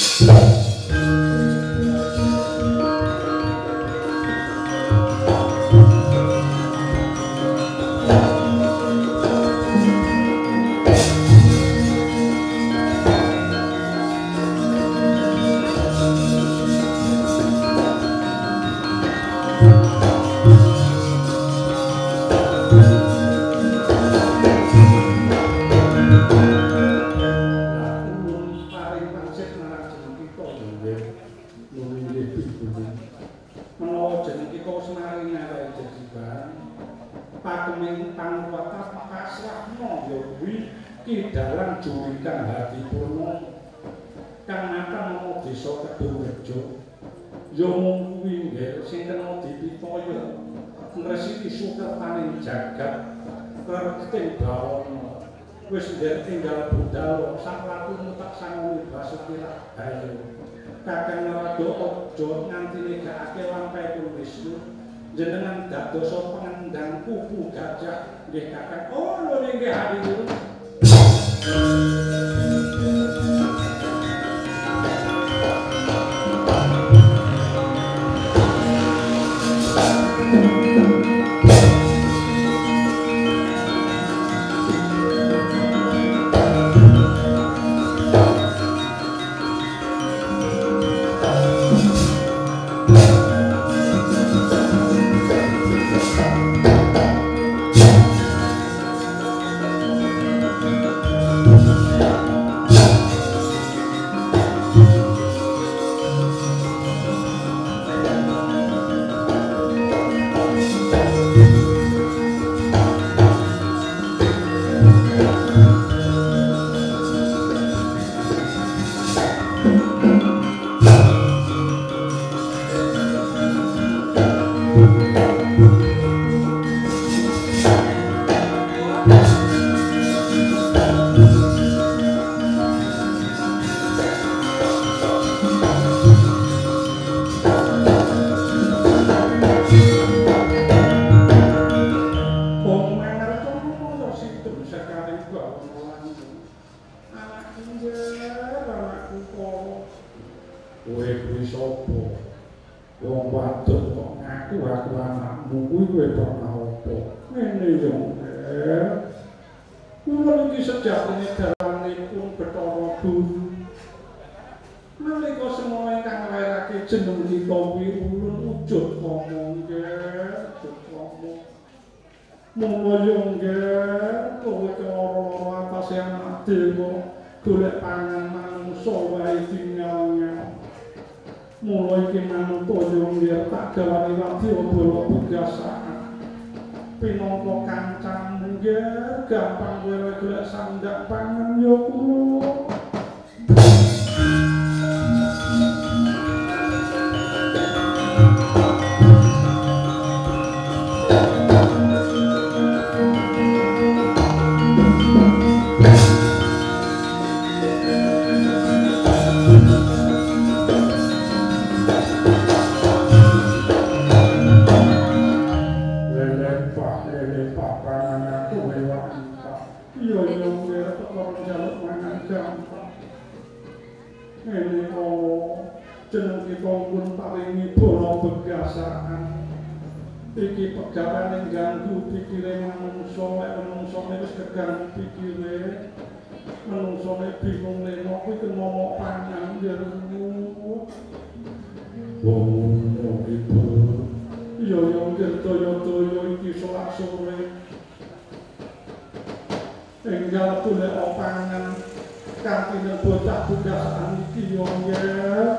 Jurikan hati purno kang nata mau desa Kedungrejo yo mung kuwi nggih sing kena dipitaya ngresiki sukertaning jagat kerketing bawana wis nderek tinggal budal sak laku mutak sangu basuki rahayu kakang narada aja nganti negakake lampahipun Wisnu jenengan dadosa pengendang kuku gajah nggih kakang oh lho nggih hadiri. Gampang golek-golek sandang pangan yo kula. Iya iya nggih perkara njaluk mangan gampang. Ngene kok jeneng kita pun paringi bola begasaan. Iki pegawane ganggu pikire manungsa, nek manungsa wis keganggu pikire, manungsa bingung leno kuwi kena momok pangan jermu. Wong ibu. Iya iya ngertoyo-toyo iki salat sore. Enggal golek pangan kanthi bocah begasaan iki yo nggih.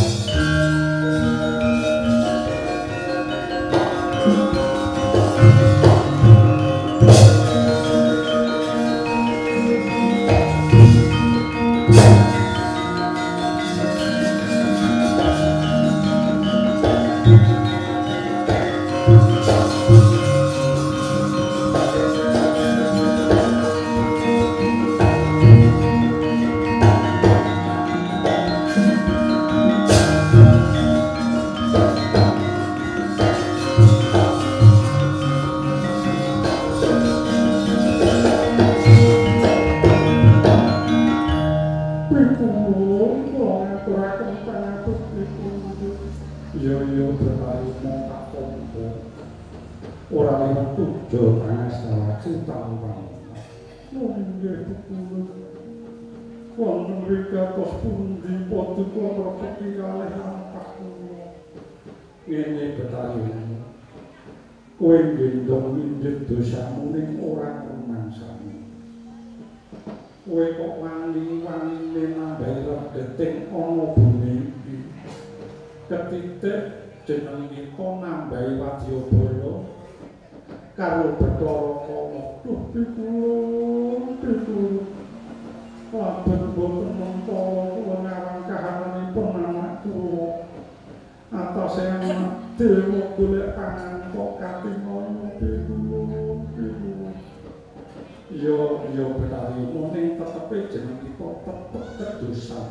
Ngene Betari kowe gendong minjet dosamu ning ora rumangsani kowe kok wani-wani nambahi regeting ana bumi iki ketitik jeneng kita nambahi wadyabala karo Bathara Kala duh pikulun pikulun laben boten nampa kula ngarang kahananipun anak kula atas yang dewa golek pangan kok katingono pikulun pikulun yo yo Betari ning tetepe jeneng kita tetep kedosan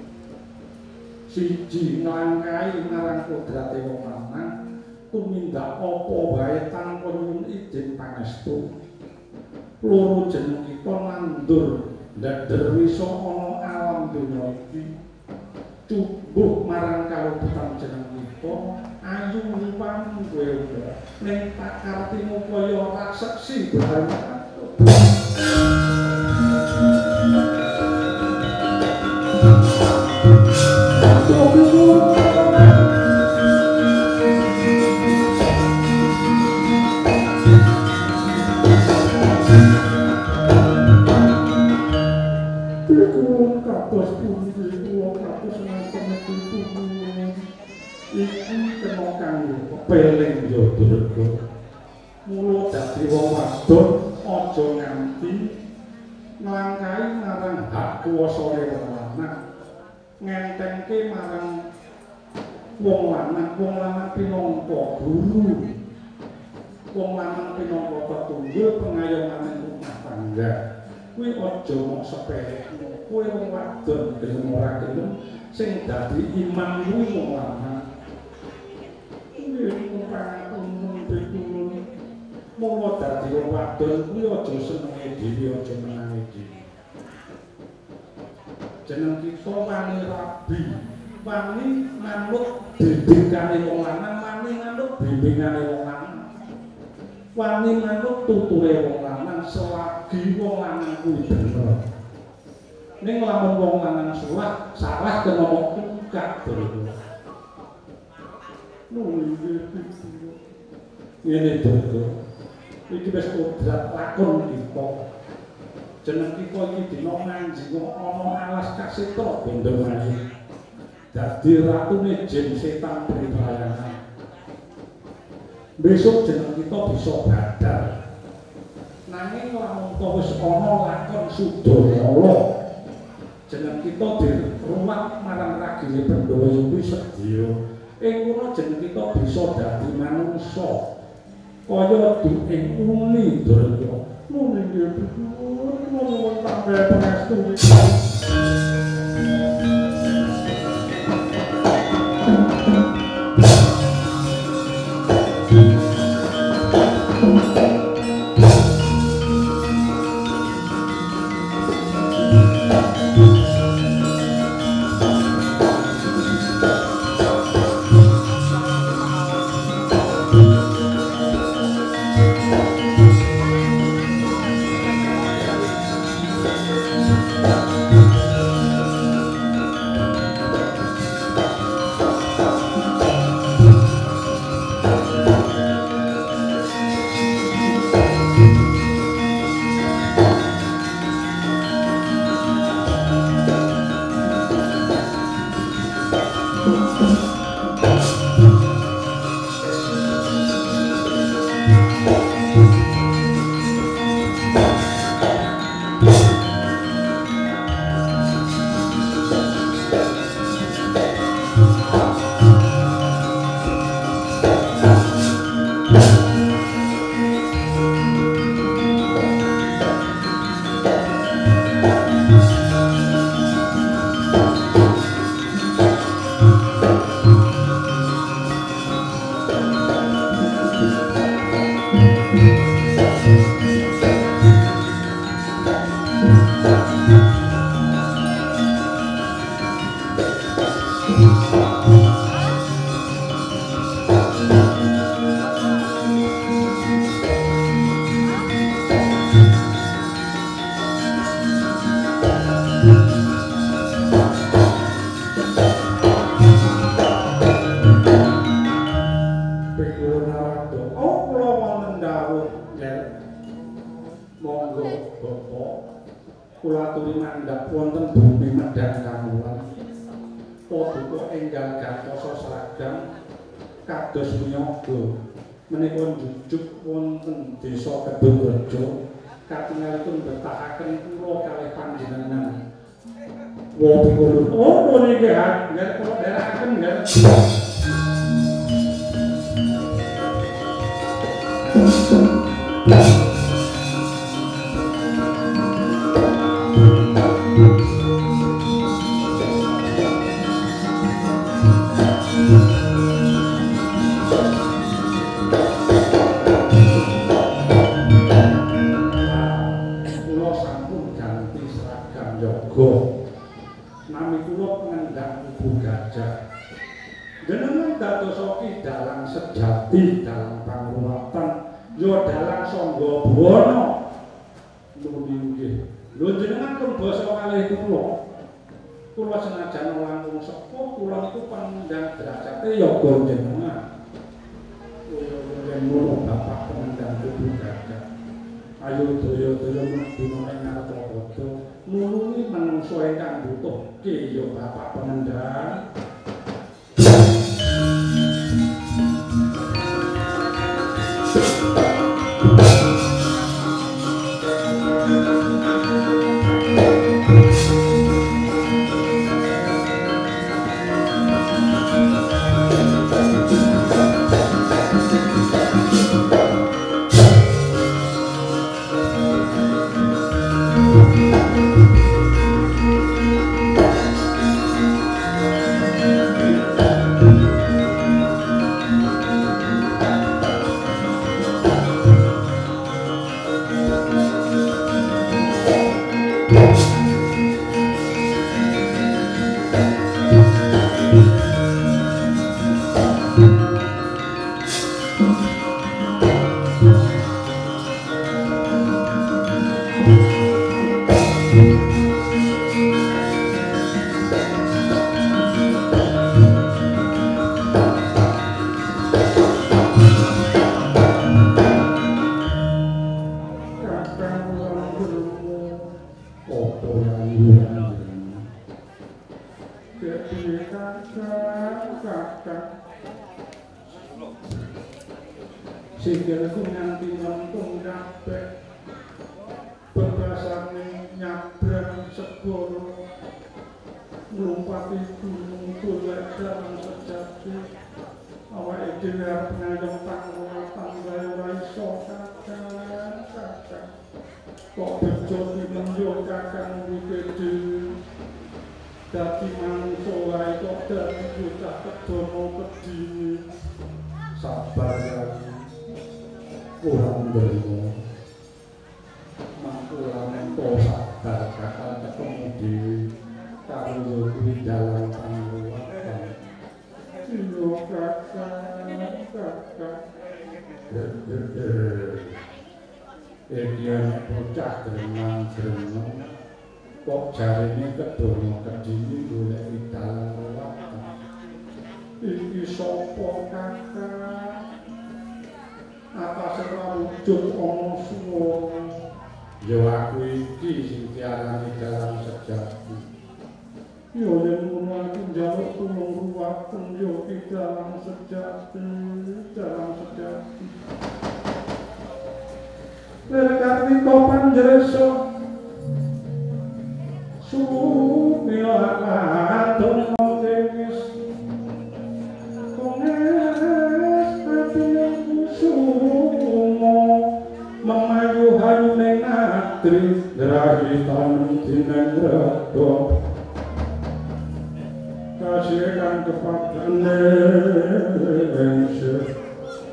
siji nglangkai marang kodrate wong lanang tumindak apa wae tanpa nyuwun izin pangestu loro jeneng kita nandur ndadher wisa ana alam donya iki cubuh marang kaluputan jeneng kita ayu rupan kowe ning pakartimu kaya raksesi barang peleng yo durga mula dadi wong wadon aja nganti nglangkai marang hak kuwasane wong lanang ngentengke marang wong lanang wong lanang pinangka guru wong lanang pinangka tetunggul pengayomane rumah tangga kuwi aja mok sepele kowe wong wadon gelem ora gelem sing dadi imam kuwi wong lanang mula dadi wong wadon kuwi aja senenge dhewe aja menangi dhewe jeneng kita wani rabi wani manut bimbingane wong lanang wani manut bimbingane wong lanang wani manut tuture wong lanang selagi wong lanang kuwi bener ning lamun wong lanang salah salah kena tukak terus ini durga iki wis kodrat lakon kita jeneng kita iki dina manjing ana alas kasitra Bendemari dadi ratune jin setan pribayangan besok jeneng kita bisa badar nanging lamun wis ana lakon Sudamala jeneng kita dirumat marang ragile Pandhawa kuwi sedya ing kono jeneng kita bisa dadi manungsa kaya ing uni durga muni nggih nuwun tambah pangestu Kula aturi mandhap wonten bumi medhang kamulan. Paduka enggal gantosa seragam kados niyaga menika njujug wonten desa Kedungreja katingalipun betahaken kula kalih panjenengan. Wa pikulun oh niki nggih kula dherekaken nggih. Nami kula pengendang Ibu Gajah. Jenengan dadosa ki dalang sejati dalang pangruwatan ya dalang sangga buwana. Nuli nggih. Lho jenengan pun basa kalih kula. Kula senajan langkung sepuh kula niku pengendang derajate ya go jenengan. Kaya ngono Bapak pengendang Ibu Gajah. Ayo daya-daya mlebu ing ngarep padha. Nulungi manungsa ingkang butuhke ya Bapak pengendang. Sikilku nganti nonton kabeh bebasane nyabrang segara nglumpati gunung golek dalan sejati awake dhewe arep ngayom pangruwatan wae ora iso kakang kakang kok bejo dimenyo kakang wike dhewe dadi manungsa wae kok dadi bocah kedono kedine sabar ya kurang berimo mangkula mento sabar kakang ketemu dhewe karo yo kuwi dalan pangruwatan yo kakang kakang Edian bocah gremang-gremeng kok jarine kedono kedine golek dalan pangruwatan iki sapa kakang apa sira wujud ana suwara ya aku iki sing diarani dalang sejati yo yen ngono aku njaluk tulung ruwatan yo iki dalang sejati dalang sejati lekati kopan jreso supaya akadon nangis memayu hayu ning atri rahi tanung dineng redo kasih kang kepakane ense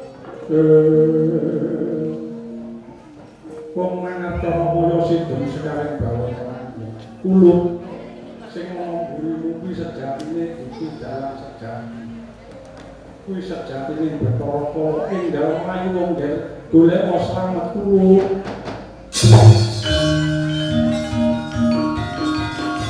wong mangerto moyo sidung sekarang bawa kulo sing ana mburi sejatine iki dalang sejati kuwi sejatine betara ing dalem ayu wong golek slamet kulo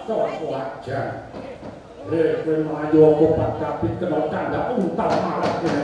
Toko aja. Eh, kowe mlayu apa bak kapit kena kandak untal malah kene.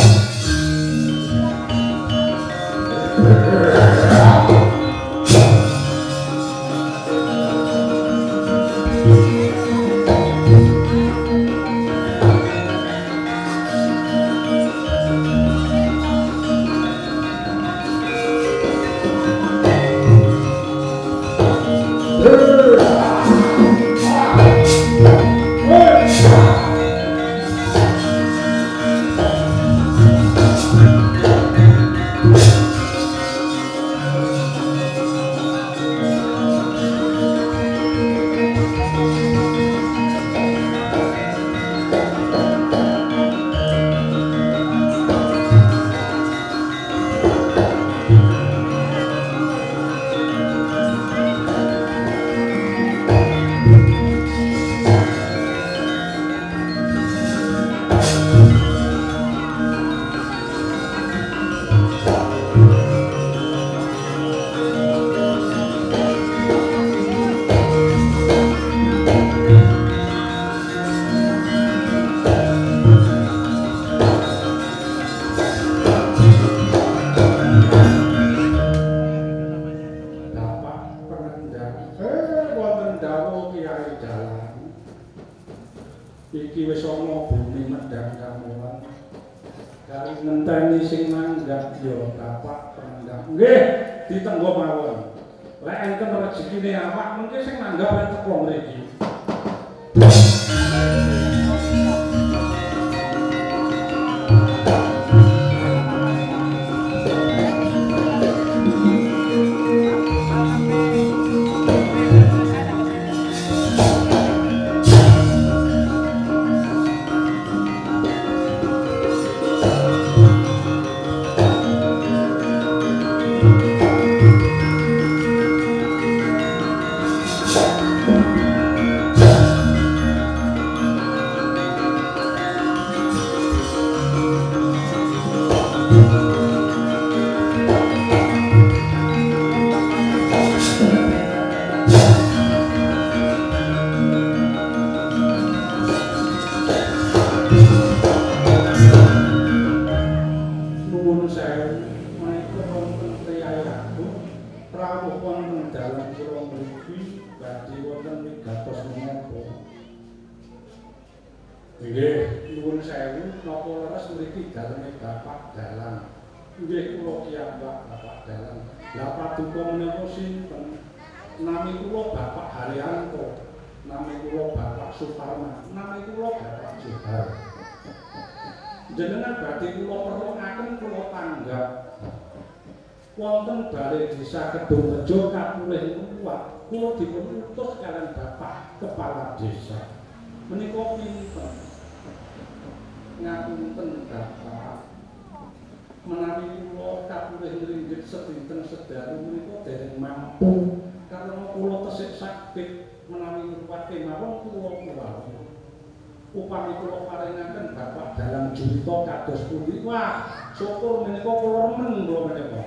Upami kula paringaken Bapak dalam juta kados pundi. Wah, syukur menika kula remen kula menika.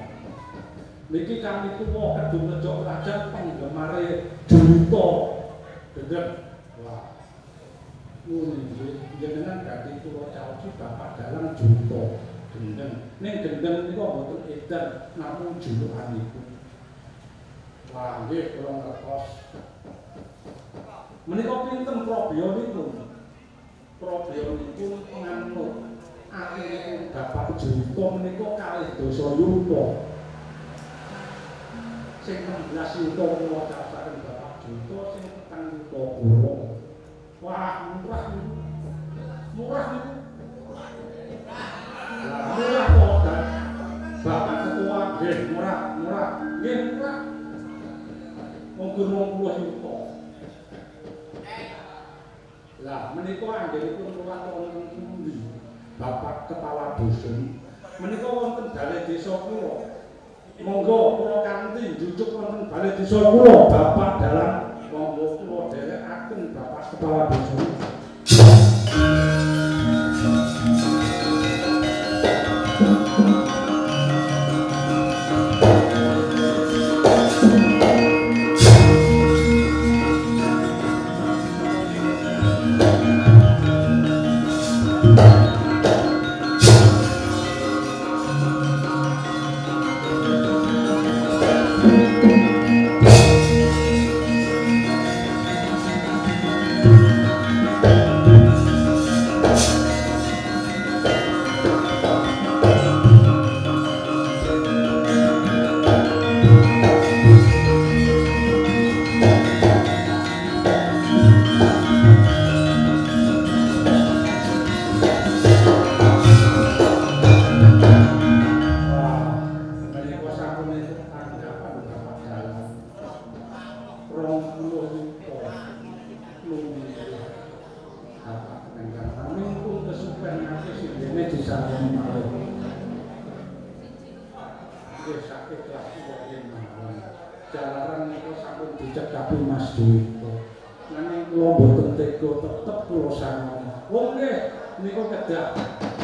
Niki kami tuwa kedung rejo krajan penggemare juta. Dedeg. Wah. Nuwun nggih, jenengan badhe kula caosi Bapak dalam juta. Gendeng. Ning gendeng niku mboten edan namung julukanipun. Wah, nggih kula ngertos. Menika pinten Probya niku? Probya niku nganut akhiripun Bapak Juta menika kalih dasa yuta. Sing enam belas yuta kula caosaken Bapak Juta, sing petang yuta kula. Wah, murah niku. Murah niku. Murah kok kan. Bapak Ketua nggih murah, murah. Nggih murah. Wong rong puluh yuta. Lah menika anggenipun kula wonten pundi? Bapak Kepala Dusun. Menika wonten balai desa kula. Monggo kula kanthi njujuk wonten balai desa kula, Bapak dalam monggo kula dherekaken Bapak Kepala Dusun. disarani malih. Nggih sakit lah kok mawon. Jalaran niku sampun dicekapi Mas Dwiko. Nanging kula mboten tega tetep kula sangon. Oh nggih niku kedah.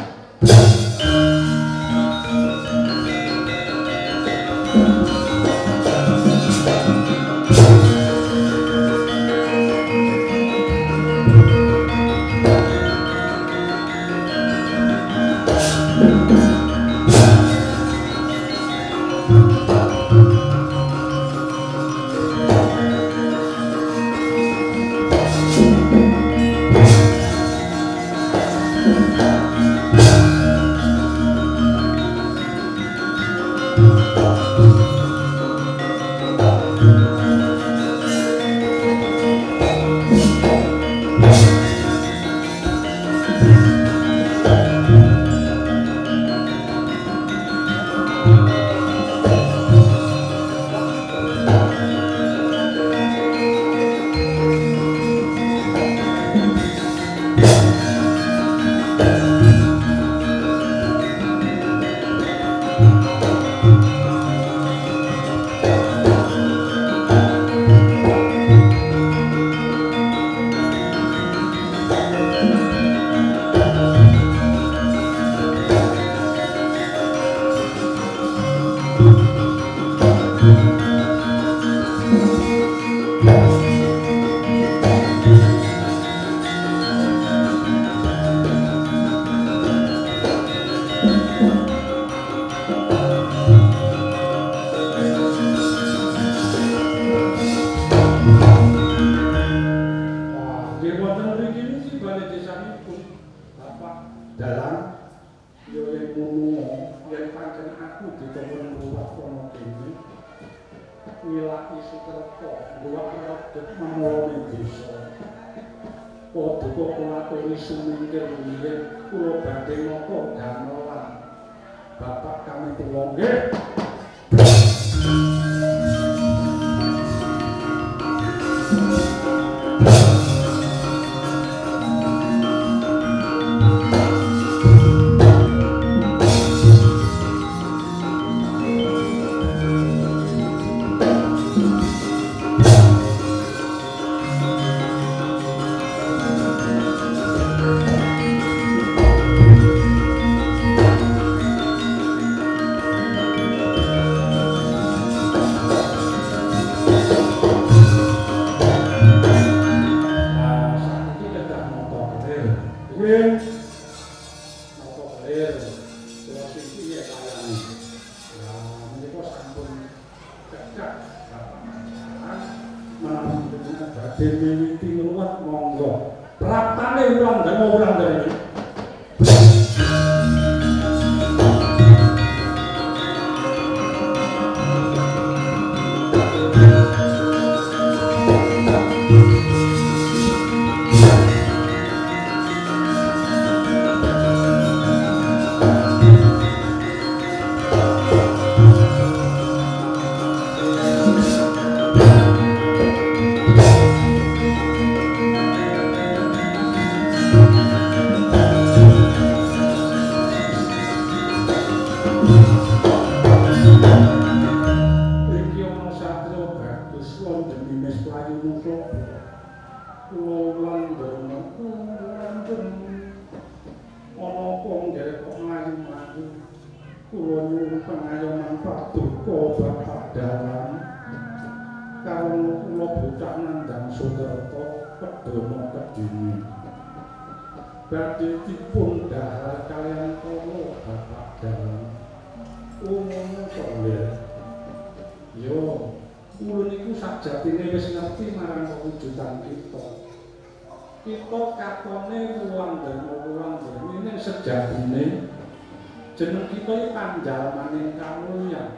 Jeneng kita panjalmaning kamulyan.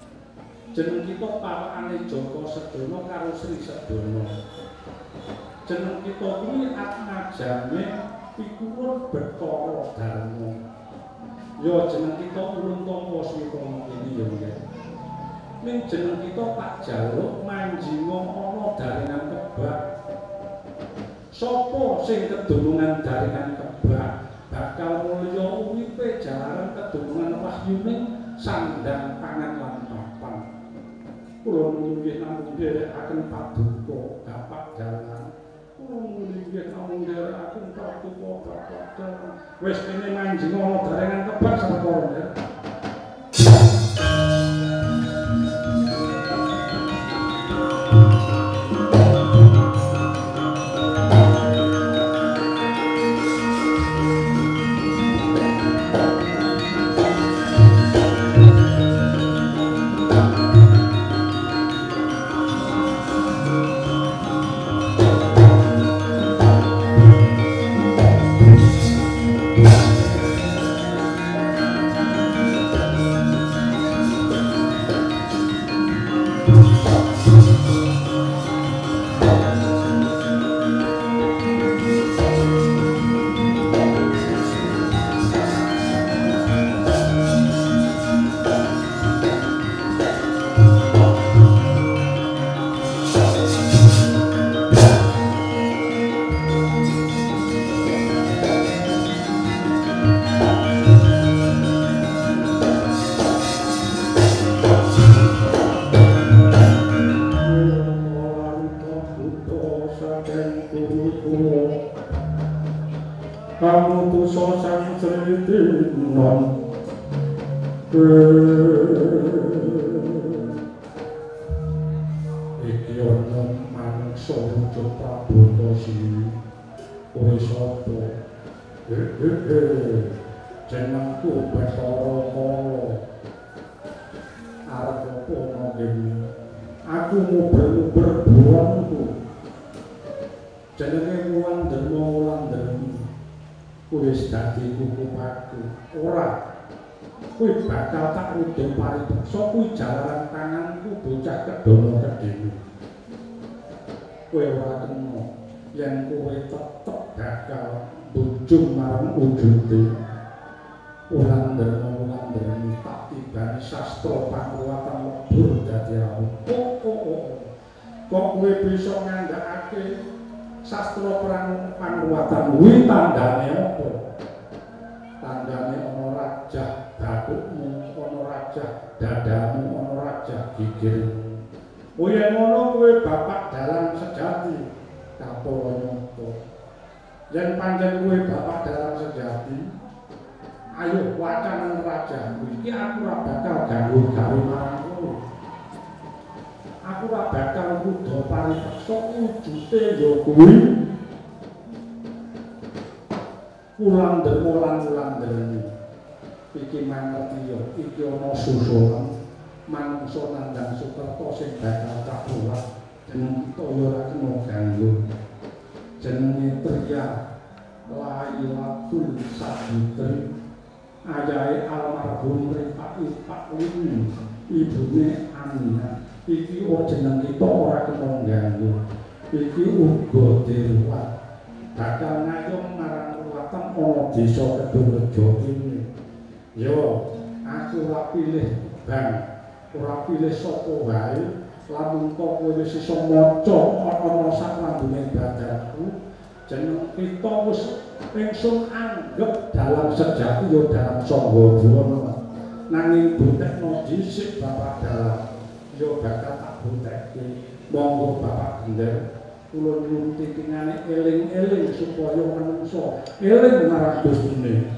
Jeneng kita pawakane Jaka Sedana karo Sri Sedana. Jeneng kita kuwi atmajane pikulun Bathara Darma. Ya jeneng kita ulun tangga switana iki ya nggih. Ning jeneng kita tak jaluk manjinga ana daringan kebak. Sapa sing kedunungan daringan kebak bakal mulya uripe sabyuning sandang pangan lan papan. Kula nggih namung nderekaken paduka Bapak Dalang. Kula nggih namung nderekaken paduka Bapak Dalang. Wis kene manjing ana darengan kebak sapara ya. Iki ana manungsa wujud Prabowo sini. Kowe sapa? Eh eh eh. Jenengku Bathara Kala. Arep apa ana kene? Aku muber-muber buangku. Jenenge Wulandharma Wulandharmi. Kowe wis dadi kukupaku. Ora. Kowe bakal tak rudeng paripaksa kuwi jalaran tanganku bocah kedono kedhewe. Kowe ora kena yen kowe tetep bakal bujung marang wujude. Wulandharma Wulandharmi tak tibani sastra pangruwatan lebur dadi awak. Oh oh oh. Kok kowe bisa ngandhakake sastra perang pangruwatan kuwi tandane apa? Tandane ana rajah batukmu, ana rajah dadamu, ana rajah gigirmu. Kowe ngono kowe bapak dalang sejati, kapala nyata. Yen pancen kowe bapak dalang sejati, ayo wacanen rajahmu iki aku ora bakal ganggu gawe marang kowe. Aku ora bakal kudu paripaksa wujute ya kuwi. Wulandharma lan Wulandharmi. Iki mangerti ya, iki ana susulan manungsa nandhang Sukerta sing bakal tak buat jeneng kita ya ora kena ganggu. Jenenge Triya Lailatul Sabitri, ayahe almarhum Rifai Pakwin, ibune Aminah. Iki ora jeneng kita ora kena ganggu. Iki uga diruwat bakal ngayom marang ruwatan ana desa Kedungrejo ini. Yo, aku ora pilih bang, ora pilih sapa wae, lamun kok kowe wis iso maca ana sak lambune badanku, jeneng kita wis ingsun anggap dalam sejati yo dalam sangga buwana. Nanging butekno dhisik Bapak Dalang, yo bakal tak butekke. Monggo Bapak Gender, kula nyuwun titingane eling-eling supaya manungsa eling marang Gustine.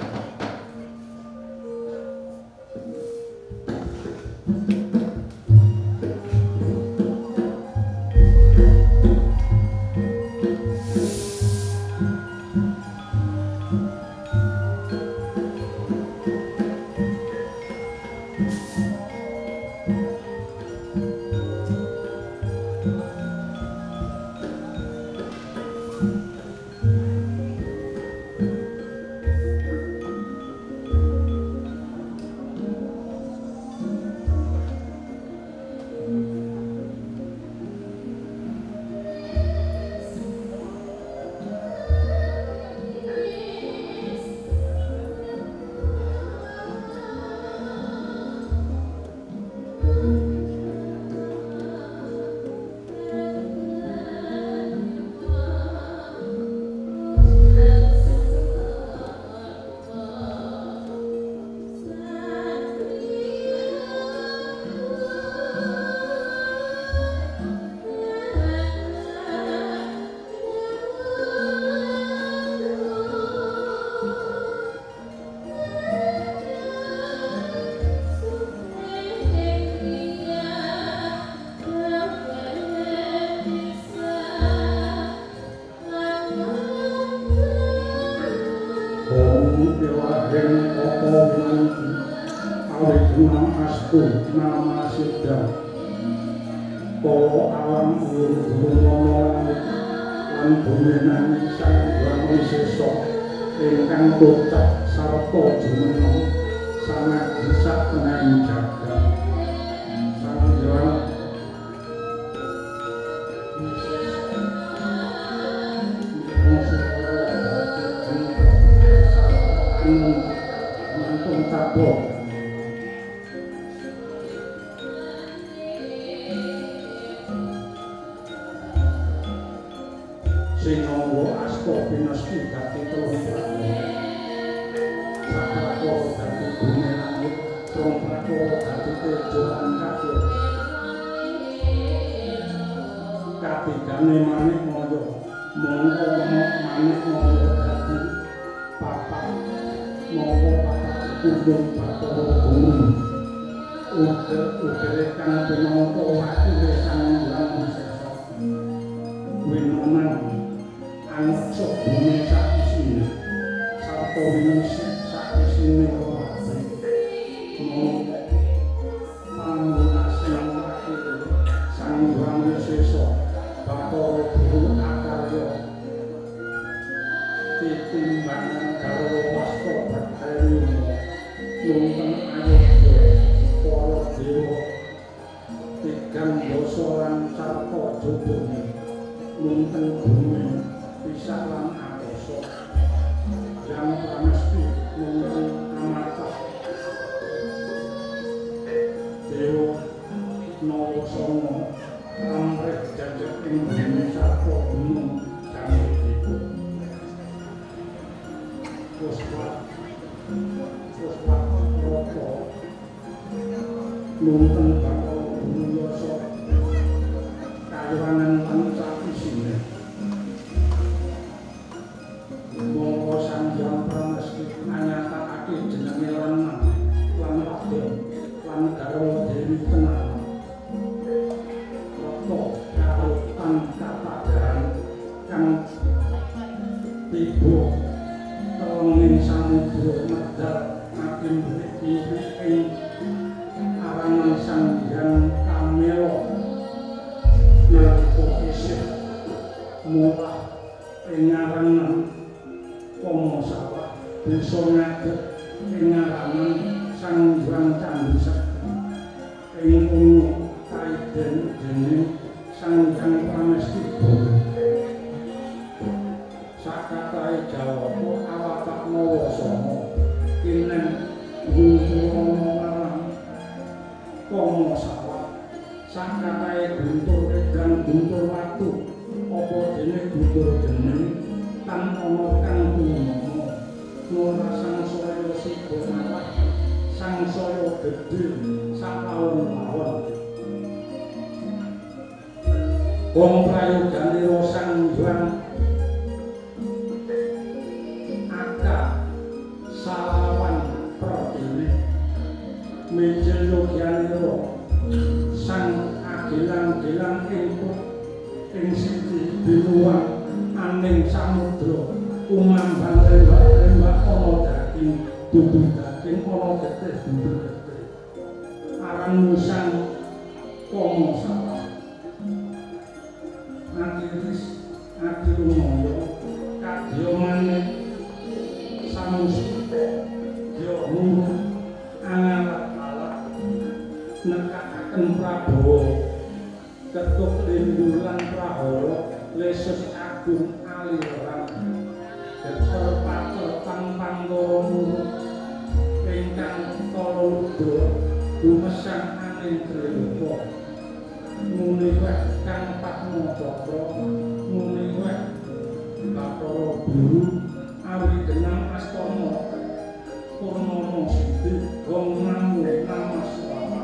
awit genang astu nama sidang kala alam ulur-ulur langit lan bumi nami sang Hyang Wisesa ingkang kocap sarta jumeneng sangat bisa tenang jagat sang Hyang mantung tabok Sinowo asta pinasti dadi telung prakara saprakara dadi bumi langit telung prakara dadi tejo lan kafir katigane manik moyo mongko manik moyo dadi papat mongko papat kudung Bathara Gunung uger-ugere kang pinangka wakile sang Hyang Wisesa winonan angsa bumi sak isine sarta winisik sak isine ora mongko panggunasing wakile sang Hyang Wisesa Bathara Gunung akarya titimbangan karo wasta bakteri nunten ayodya para dewa tigang dasa lan carta jodone nunten bumi pisah lan akasa yang pramesti nunten amarta dewa nawasana amrih jajak ing bumi sarta gunung kangitipun puspat puspat rata nunten Bathara Gunung Yasa kayawanan lan sapisine mongko sang Hyang Pramesti anyatakake jenenge lanang lan wadon lan garwa Dewi Tenang rata karo tan katadaran kang tiba telenging samudra medal akim mriki ing aranan sang Hyang Kamela nalika isih mulah ing aranan Kama Sawah bisa ngadeg ing aranan sang Hyang Candhi Sekti ing ungu kaiden dening sang Hyang Pramesti sakatahe jawata awatak nawasana kinen gungkuna marang Kama Sawah sakatahe guntur edan guntur watu apa dene guntur dening tan ana kang tumono nora sangsaya sida mawat sangsaya gedhe sakawon-awon wong prayogane sang Hyang Aka Salawan Pradene Meja Yogyanira sang agilang-gilang ing ing siti binuwang aning samudra umambang lembak-lembak ana daging dudu daging ana getih dudu getih aran musang Kama Sawah atiris ati lumaya kadya maneh samusita ya huru angalat-alat nekakaken Prabowo ketuk lindulan prahara lesus agung aliran geter pacetan pangkara nurut ingkang kala rudra dumesang aning Treloka muni wek kang Padma Cakra muni wek Bathara Guru awi genang astana Purnama Siti wong namo nama Swaha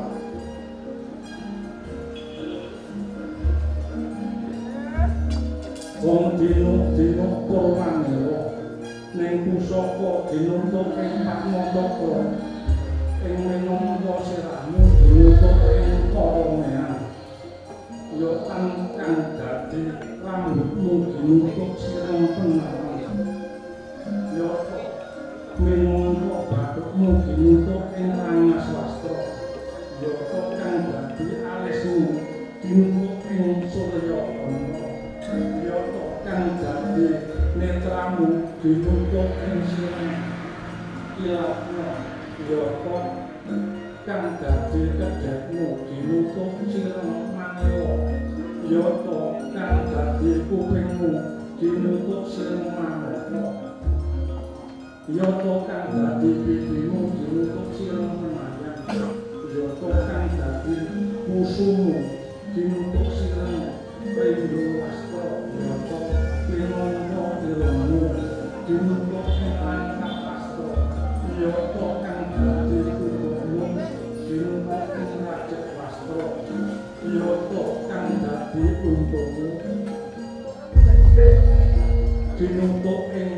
wong dina-dina Purwanira ning pusaka dinuntut ing Padma Cakra ing minangka sirahmu dinuntut ing Paramehan ya kang dadi rambutmu dinuntut sirang pengarang ya minangka bathukmu ginutuk ing rangas wastra yata kang dadi alismu ginutuk ing surya ana yata kang dadi netramu ginutuk ing sirah ilatna yata kang dadi kedhekmu ginutuk sirah manewa yata kang dadi kupingmu ginutuk sirah maneka yata kang dadi pipimu ginutuk sirah menayan yata kang dadi musuhmu ginutuk sirah pindho wastra yata pinangka ilmu ginutuk ing langkah wastra yata kang dadi kukumu ginutuk ing rajek wastra yata kang dadi untumu ginutuk ing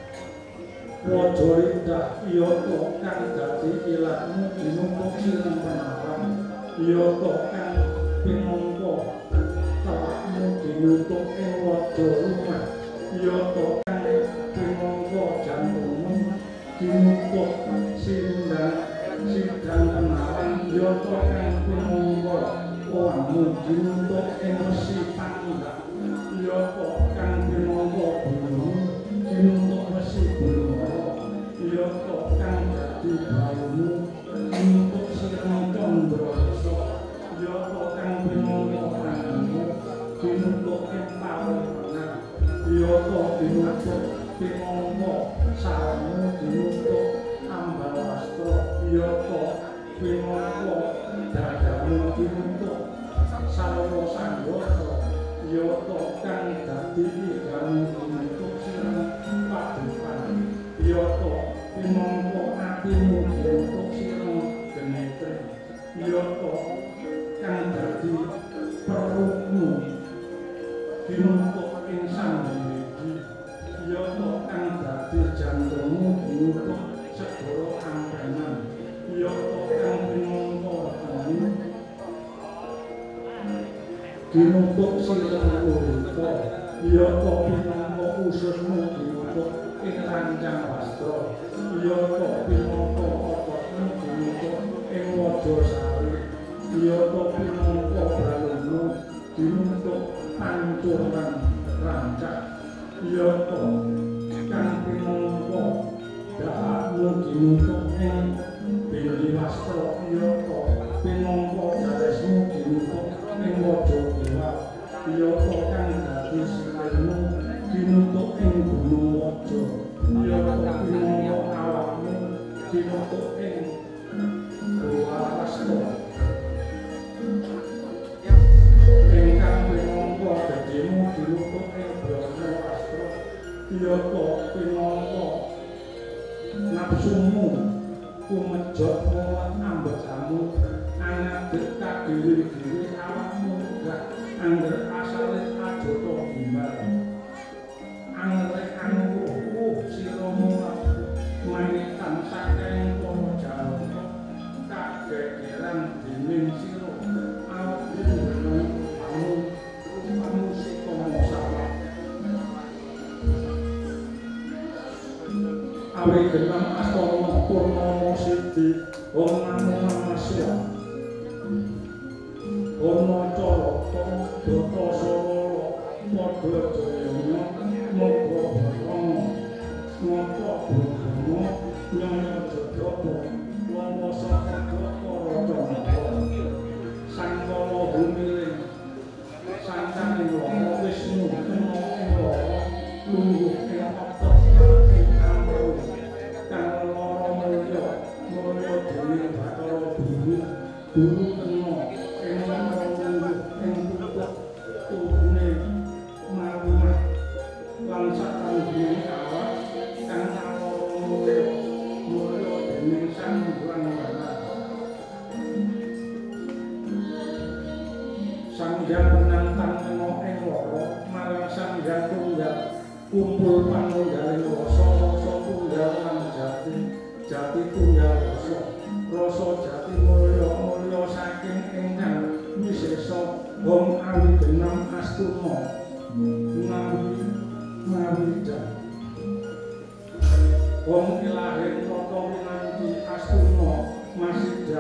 Wajorindah yata kang dadi ilatmu ginutuk sirah penawan yata kang pinangka tawakmu ginutuk ing waja rumah yata kang pinangka jantungmu ginutuk sindang sidang penawan yata kang pinangka owahmu ginutuk ing wesi pandak yata kang pinangka bulumu ginutuk wesi bulungara yata kang dadi baumu ginutuk sirah candrawasa yata kang pinangka tanganmu ginutuk ing pawerangan yata ginutuk pinangka sarengmu ginutuk ambal wastra yata pinangka dadamu ginutuk sarwa sanggata yata kang dadi igamu ginutuk sirah padukan yata pinangka atimu ginutuk sirah genetre yata kang dadi perutmu ginutuk ing sandhiji yata kang dadi jantungmu ginutuk segara ampenan yata kang pinangka retengmu ginutuk sirah urita yata pinangka ususmu ginutuk ing rancang wastra yata pinangka ototmu ginutuk ing waja sari yata pinangka balungmu ginutuk pancuran rancak yata kang pinangka dahatmu ginutuk ing bindi wastra yata pinangka jalesmu ginutuk ing waja kiwat yata kang dadi sikilmu ginutuk ing gunung waja yata pinangka awakmu ginutuk ing Wastra ingkang pinangka gedhemu ginutuk ing Brahma Wastra yata pinangka nafsumu kumejot mulat ambegamu angadek kagiri-giri awakmu gak angger asale ajata gimbal angger angruh siramu manitan saking kono jalan kagegeran dening sira awakmu nang kamu kamu sikomo salah awe genang astana purnama siti om namo namasya ono carata data sarala padha jaya moga barang ngopo brahma nyaya jodhapa lawa sakada para candra sangkala bumiling sancane lawa wisnu kena ing lawa lungguh ing otot ing amru kang lara mulya mulya dening Bathara Guru guru kena ing lara lungguh ing pucuk turune marumat lan satanggih awak kang lara mulya mulya dening sang Hyang Wana sang Hyang menantang kena ing lara marang sang Hyang Tunggal kumpul panunggaling rasa rasa tunggal lan jati jati tunggal rasa rasa jati mulya mulya saking ingkang wisesa wong awi genam astuna ngawi ngawi jan wong ilahe tata winanti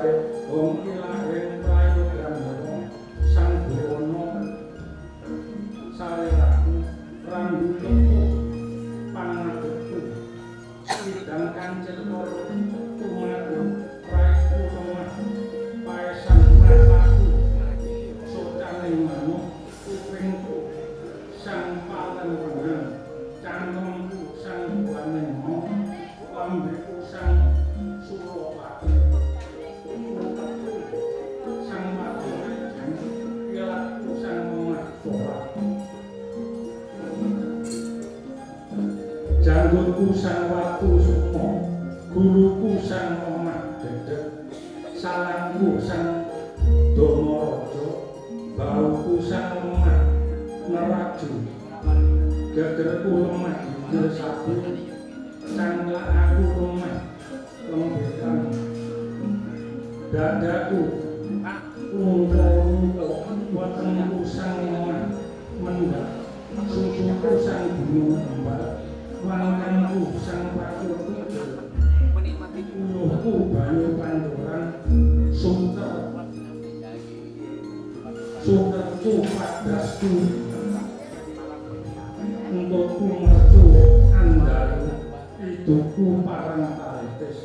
Om ilahing prayoganara sang buwana saliraku rambutku pangadepku sidang kancil karo tumaku raiku lemah paesan mataku socaning manuk kupingku sang palengan cangkemku sang buaning mo lambeku sang Suropati sang Maturejan ilaku sang Madura janggutku sang Watu Sukma guruku sang Omah Dedeg salangku sang Domaraja bauku sang lemah neraju gegerku lemah gigil sabu sang aku lemah lembekan dadaku lunto-lunto wetengku sang lemah mendak susuku sang gunung kembar wanganku sang pacul kidul uluhku banyu pancuran sunter sunterku padasku entutku mercu andalu hidupku parang taritis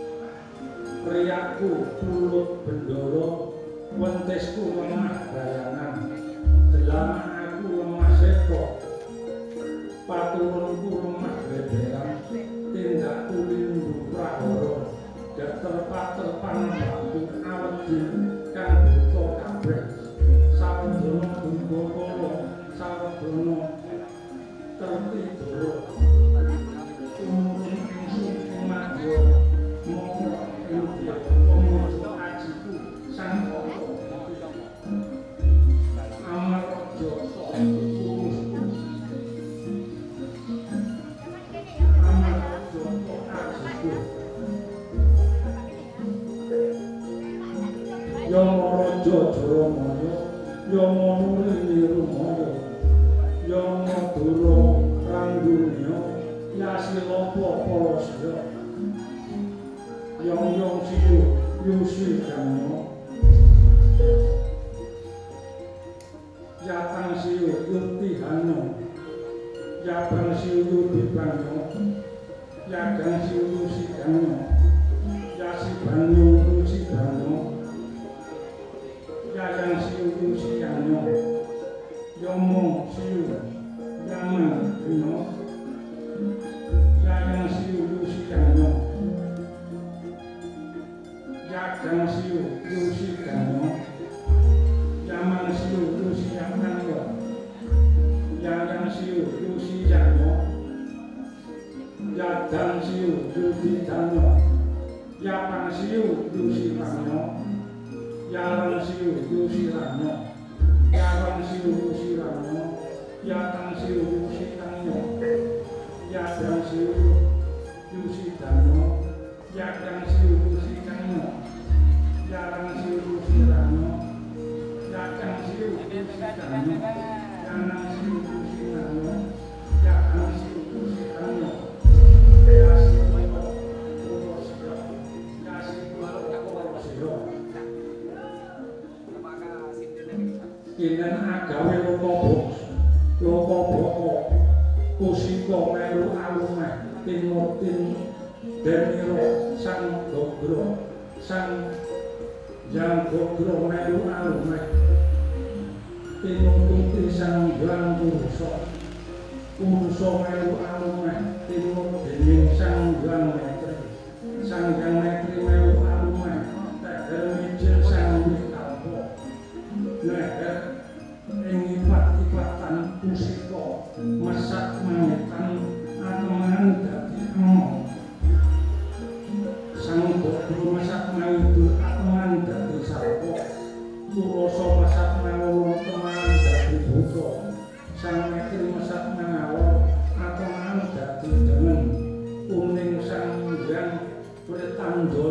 riakku pulut bendoro wentisku lemah bayangan delama aku lemah seko paturunku lemah beberan tindakku lindu prahara geter-paterpan batu awedi kang buta kabeh sawedono dumbakala sawedono tertidur umurun ingsun ing madya mongko ing pamaja ajiku sang koko Amaraja Amaraja ajiku Yamaraja Jaramaya Yamanuri Nirumaya Yamadura Rangdunya Yasilapa Parasya Yang Yang Siyu Yusi Kanya Yatang Siyu Yuti Hanya Yabang Siyu Yuti Banya Yagang Siyu Yusi Kanya Yasi Banyu Yusi Banya Yayang Siyu Yusi Kanya Yomo Siyu Yaman Bino Yayang Siyu Yusi Kanya Yagang Siyu Yusi Kanya Yaman Siyu Yusi Kanya Yayang Siyu Yusi Kanya Yadang Siyu Yusi Kanya Yapang Siyu Yusi Kanya Yarang Siyu Yusi Kanya Yarang Siyu Yusi Kanya Yatang Siyu Yusi Kanya Yadang Siyu Yusi Kanya Yadang Siyu Yusi Kanya Yarang Siyu Yusi Kanya Yadang Siyu Yusi Kanya Yanang Siyu Yusi Kanya Yadang Siyu Yusi Kanya Yasi Kaya Urosya Yasi Kaya Urosya Kinen agawe lomo lomo boko kusiko melu alumeh tinutin deniro sang gogro sang yang gogro melu alumeh tinututi sang yang kuruso kuruso melu alumeh tinutin sang yang metri sang yang metri melu alumeh tegel mijil sang wikalpo neher ing ipat-ipatan pusika masak mangetan ateman dadi emo sang gogro masak mangidul ateman dadi sarpo turoso masak mangulung teman dadi buka sang metri masak mangawon ateman dadi dengen uning sang yang bertandol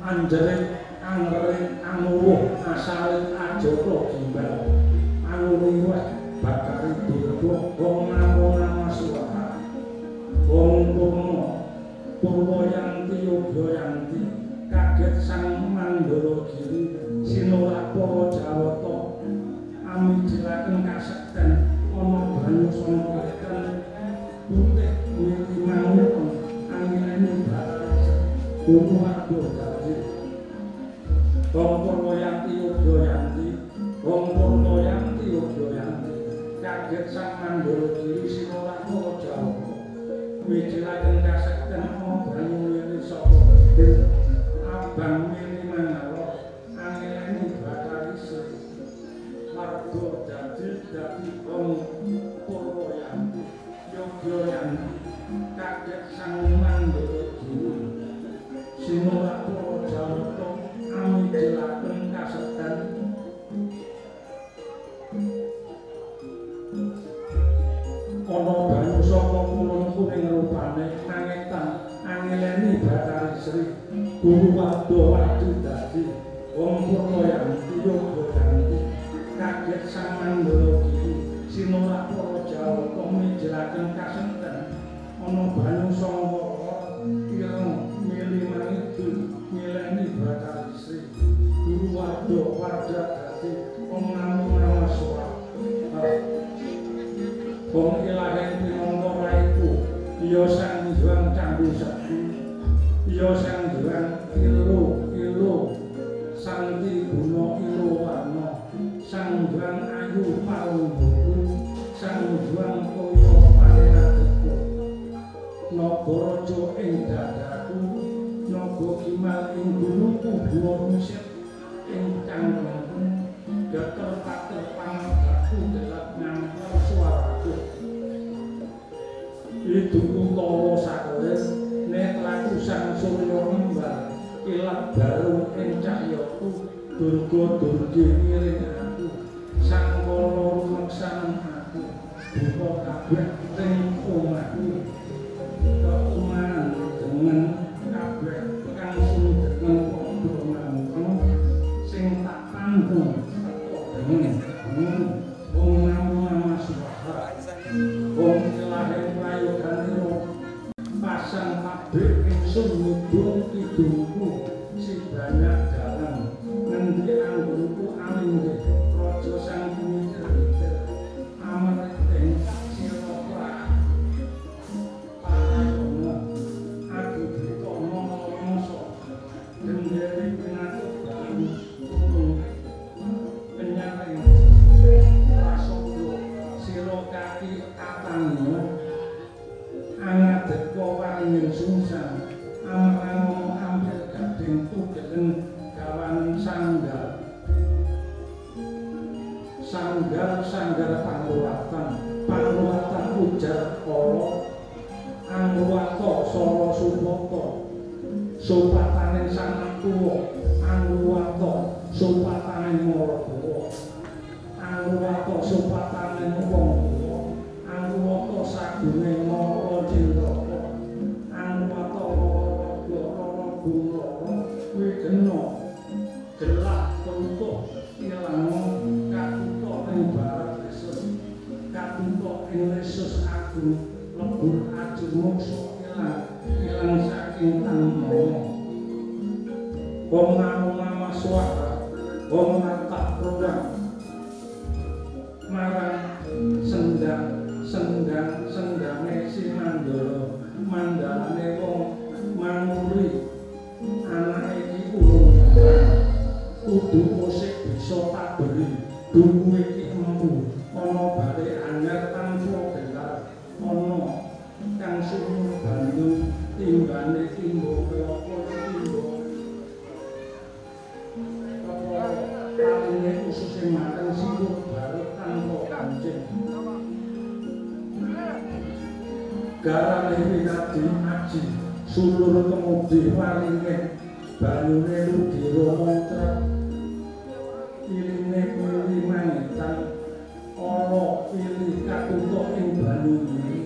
anjere angere anuwuh asale ajara gimbal anuwuh wae bakari durga wong namung suara wong purna purwayanti yogayanti kaget sang mandala giri sinulak para jawata amijilaken kasekten ana banyu sangketen putih mili mangun angin Guru Argo Dadi Wong Purwoyanti Yogayanti Wong Purwoyanti Yogayanti kaget sang mandala giri sinulak para jawata mijilaken kasekten ana banyu mili saka abang mili mangalor angin bakari sri Argo Dadi dadi Wong Purwoyanti Yogayanti kaget sang mandala giri sinulak para jawata amijilaken kasekten ana banyu saka kulon kuning rupane nangetan angileni Bathari Sri Guru Wado Wadi Dadi Wong Purwoyanti Yogayanti kaget sang mandala giri sinulak para jawata mijilaken kasekten ana banyu saka ireng mili mangidul mileni Bathari Sri Guru Wado Wadi Dadi wong namung nama suara wong ilahe pinangka raiku ya sang hyang candhi sakti ya sang hyang ilu ilu santi guna ilu warna sang hyang ayu palungguku sang hyang kaya parenatiku nagaraja ing dadaku naga kimal ing guluku buwa musik ing kanggengku gatel pater pangadaku delap nyampur suaraku itu utawa sakelir netraku sang surya nembal ilat baru ing cahyaku durga durgi ngiring aku sang kala rumeksan aku buka kabeh ing omahku keumahan dengan kabeh kang sundhengen padha mangkon sing tak tanggung dengan wong namung nama suara wong ilahe prayoganiro pasang pabrik ingsun ngubung kidungku si banyak dalan ngendi anggurku alingge raja sang pemitir-mitir amriting sira pra parayono aku ditono mangsa genderi pinatut baru turun penyaring prasodo sira kaki atangnya angadek wawaning sungsang amrang ambil gading tugelen gawan sanggal sanggal sanggal pangruwatan pangruwatan ujar kala angruwata sara supata supataning sang tuwa angruwata supataning maragawa angruwata supataning wong tuwa angruwata sagune mara cindaka angruwata lara gumlara kuwi kena gelak tuntuk ilang katutuk ing barat Yesus katutuk ing Yesus aku lebur ajur moksa ilang ilang saking tanmo wong namung nama suara wong natap rodang marang sendang sendang sendane si mandala mandalane wong manuri anake iki urung kudu musik bisa tak beri dungu iki empu ana bare anyar tanpa gelar ana kang sumur banyu timbane timbo kelapa timbo palinge ususe mateng singgung barut tanpa kancing garane winadi aji sulur kemudi walinge banyune ludira montret iline mili mangitan ana pilih katutuk ing banyu iki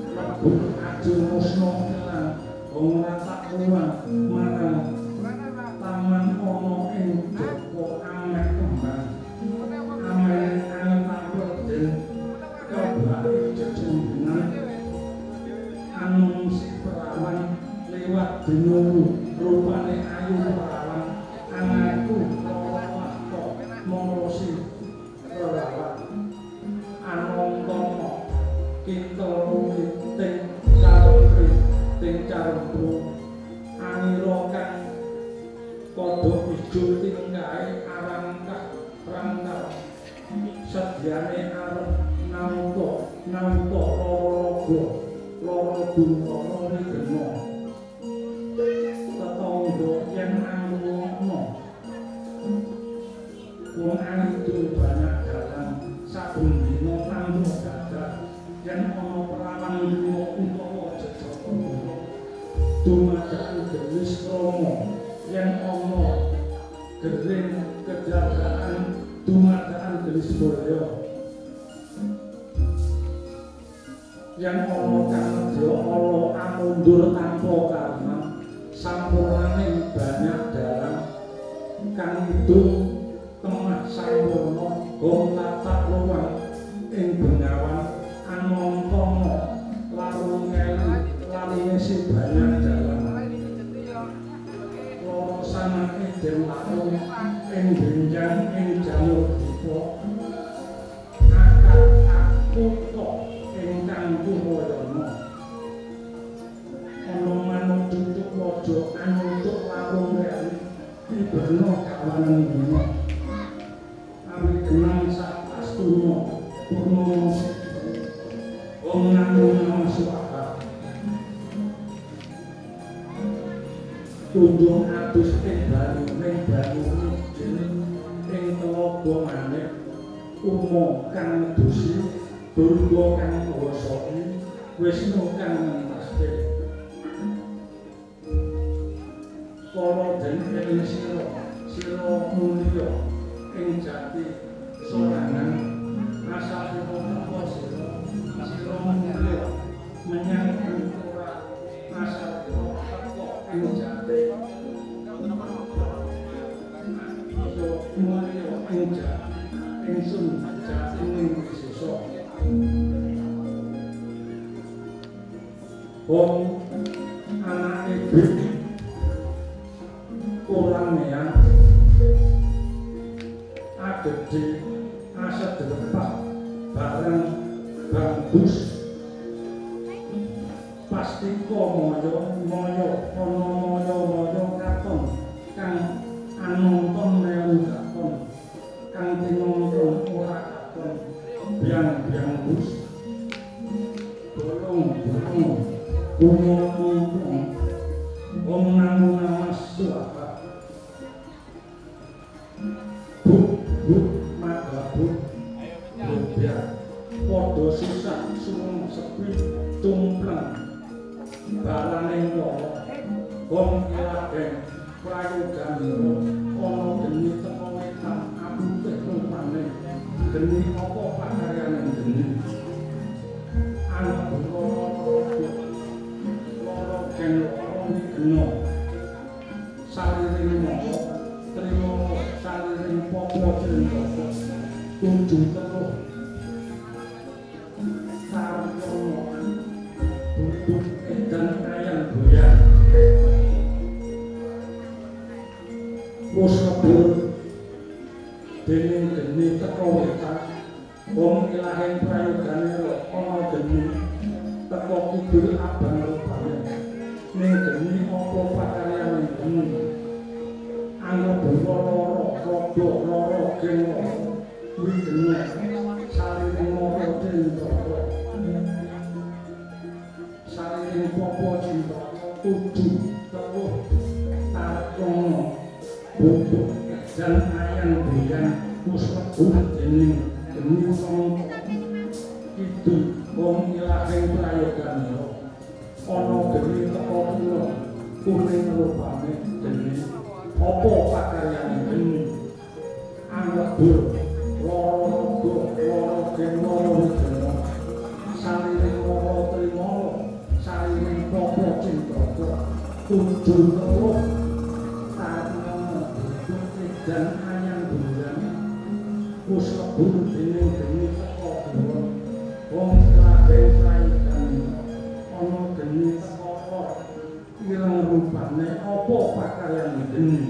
lebur ajur musna kelan wong tak ruang marang tujuh tingkae arangkah rangkah sediane arep nauta nauta loro loro buntono rigeno tetangga yen anggono wong itu banyak dalan saben dina nanggo dadak yen ana perang liya utawa jejaka dumadakan gelis romo yen ana gering kejagaan dumadakan gelis boyo yen ana kang nedya ala amundur tanpa karena sampurnaning banyak dalan kang idung temah sampurna gong tatak luwang ing bengawan anontana larung ngeli laline si banyak dalan loro sanake den larung ing benjang ing jalur dipa akad aku tok ingkang tuwayana ana manuk cucuk waja anyucuk larung ngeli iberno kawanan dina ami kenang sak astuna purnomo om namo namo swaha tunjung atus ing banyu ning banyu ijin ing telaga maneh umo kang nedusi durga kang kuwasai wisnu kang ngentaske kala den ing sira sira mulya ing jati sorangan asal apa sira sira mulya menyang ora asal teko ing jati mulya ing jati ingsun jati ing sisa wong anake iki orang yang agede asa delepah barang bagus pasti kok moyo moyo ono moyo moyo katon kang anonton melu katon kang tinonton ora katon biang-biang bus bolong bolong umum-umum om namo nama suaka buk buk maka buk biar podo susah suung sepi tumplang barane wong wong iladen prayogan ana geni teko wetan aku teh rupane geni apa pakaryane geni anak loro loro ken loro geno saliring moko trimo saliring popo cinta tunjung terus sarjono duduk edan ayam goyang wis lebur dening geni teko wetan wong ilahen prayogane ana geni teko kidul abang rupane ning geni apa pakaryane geni anggap loro rodo loro gen kuwi geni saliring moko cinta saliring popo cinta kudu terus tarkono bubuk dan ayam goyang wis lebur dening geni sangka itu wong ilahing prayogane ana geni teko kula kuning rupane geni apa pakaryane geni anggabur loro loro gen loro geno saliring loro trimo saliring popo cinta kudu terus tarkono dan ayam goyang wis lebur dening geni teko kula wong kabeh prayogane ana geni teko ilang rupane apa pakaryane geni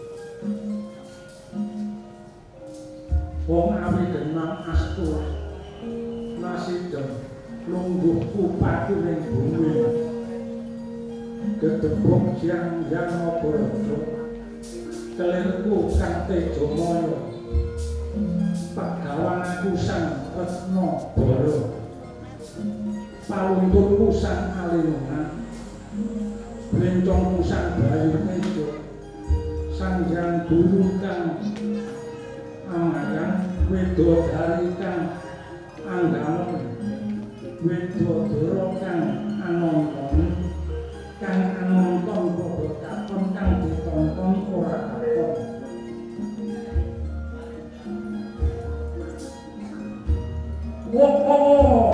wong awi genang astur nasidem lungguh kupatu ning bumi gedebok yang yang apa kelir aku kang tejo moyo pagawan aku sang retno boro palunturku sang alilungan blencongku sang bayu tejo sanjang guru kang amakan wedodari kang anggamun wedodoro kang anonton kang anonton padha katon kang ditonton ora katon wo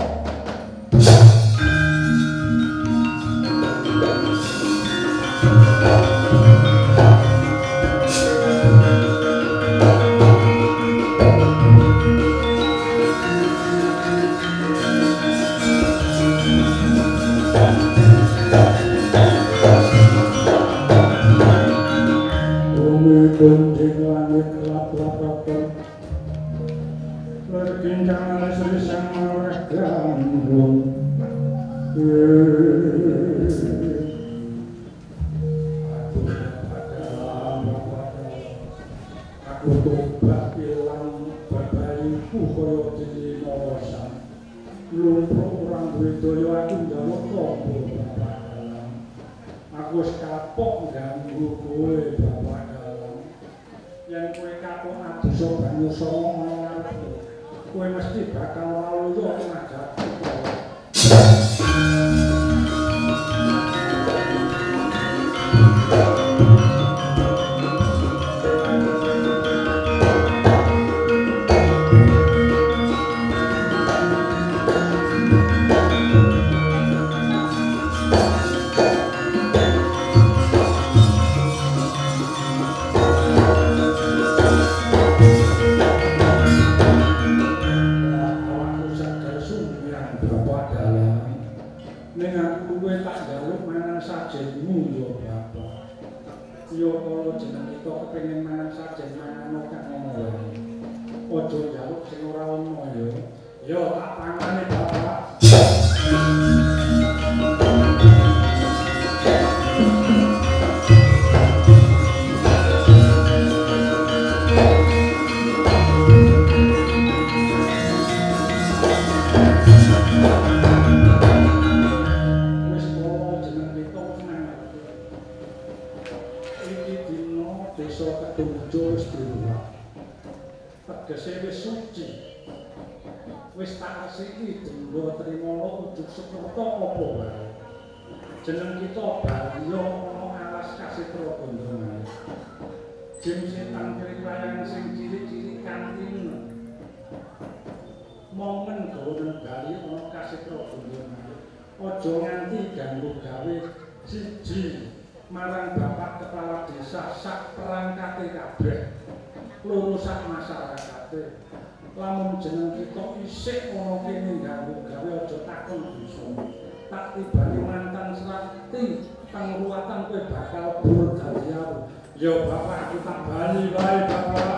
Kunjung langit lap-lapapan berkincangan Sri Sang Marah Gandung aku tobat ilang babayiku kaya dilinosan lumpuh orang wedaya aku njaluk tobo bapak dalam aku wis kapok ganggu kowe bapak yang kowe kapok adosa banyu songo ngarepku kowe mesti bakal lalo ngajak pengen mangan sajen mangan kang ngono wae. Aja njaluk sing ora ono ya. Ya tak pangane bapak. Wis kok jeneng kita nang iki dino desa Kedungjo wis diruwak. Tegese wis suci. Wis tak resiki Demba Trimala ujug sekerta apa wae. Jeneng kita Barya ana alas Kasitra Gondongan. Jim setan kriwayang sing cilik-cilik kantin. Momen gawe bali ana Kasitra Gondongan. Aja nganti ganggu gawe siji marang bapak kepala desa sak perangkate kabeh. Loro sak masyarakate. Lamun jeneng kita isih ana kene ganggu gawe aja takon bisa. Tak tibane mantan Serakti pangruwatan kowe bakal bur dadi aku. Ya bapak aku tak bali wae bapak.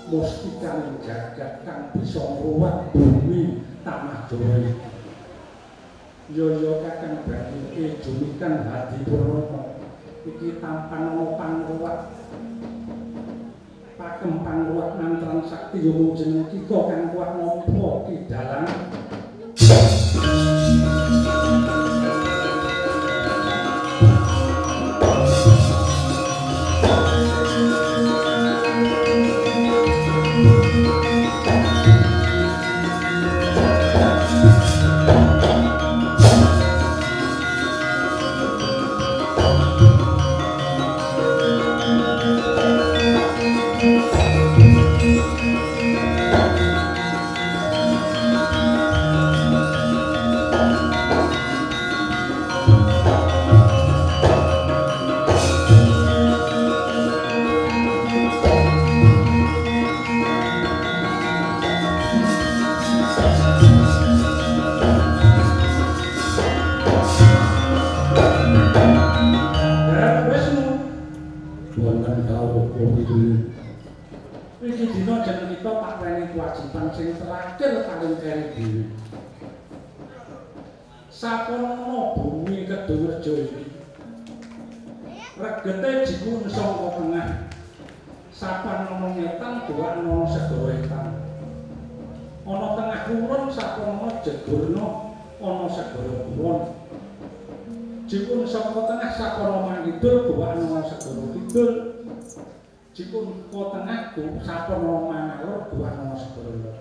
mustikaning jagat kang bisa ngruwat bumi tanah Jawa iki. Yo-yo Kakang Banyuke Jumikan Hadipurnomo iki tampan ana pangruwat pakem pangruwat mantran sakti yo mung jeneng kita kang kuat nampa kidalang. Iki dina jeneng kita tak rene kewajiban sing terakhir paling keri dhewe. Sapono bumi Kedhuwurjo iki. Regete jikun saka tengah. Sapan ana ngetan doan ana segara etan. Ana tengah kulon sapono jegurna ana segara kulon. Jikun saka tengah sapono mangidul doan ana segara kidul. Jipun ko tengah ku sapono mangalor duwana segara.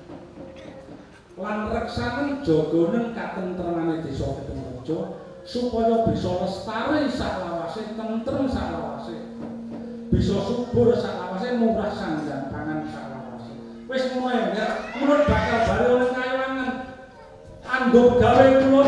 Lan reksaning jaganing katentrenane desa Kedhuwurjo supaya bisa lestari saklawase tentrem saklawase. Bisa subur saklawase murah sandang pangan saklawase. Wis ngono ya, menurut bakal bali oleh kayangan. Andhop gawe kula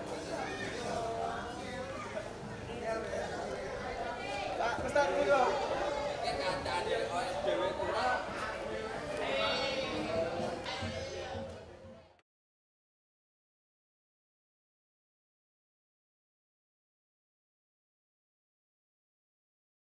Ustaz,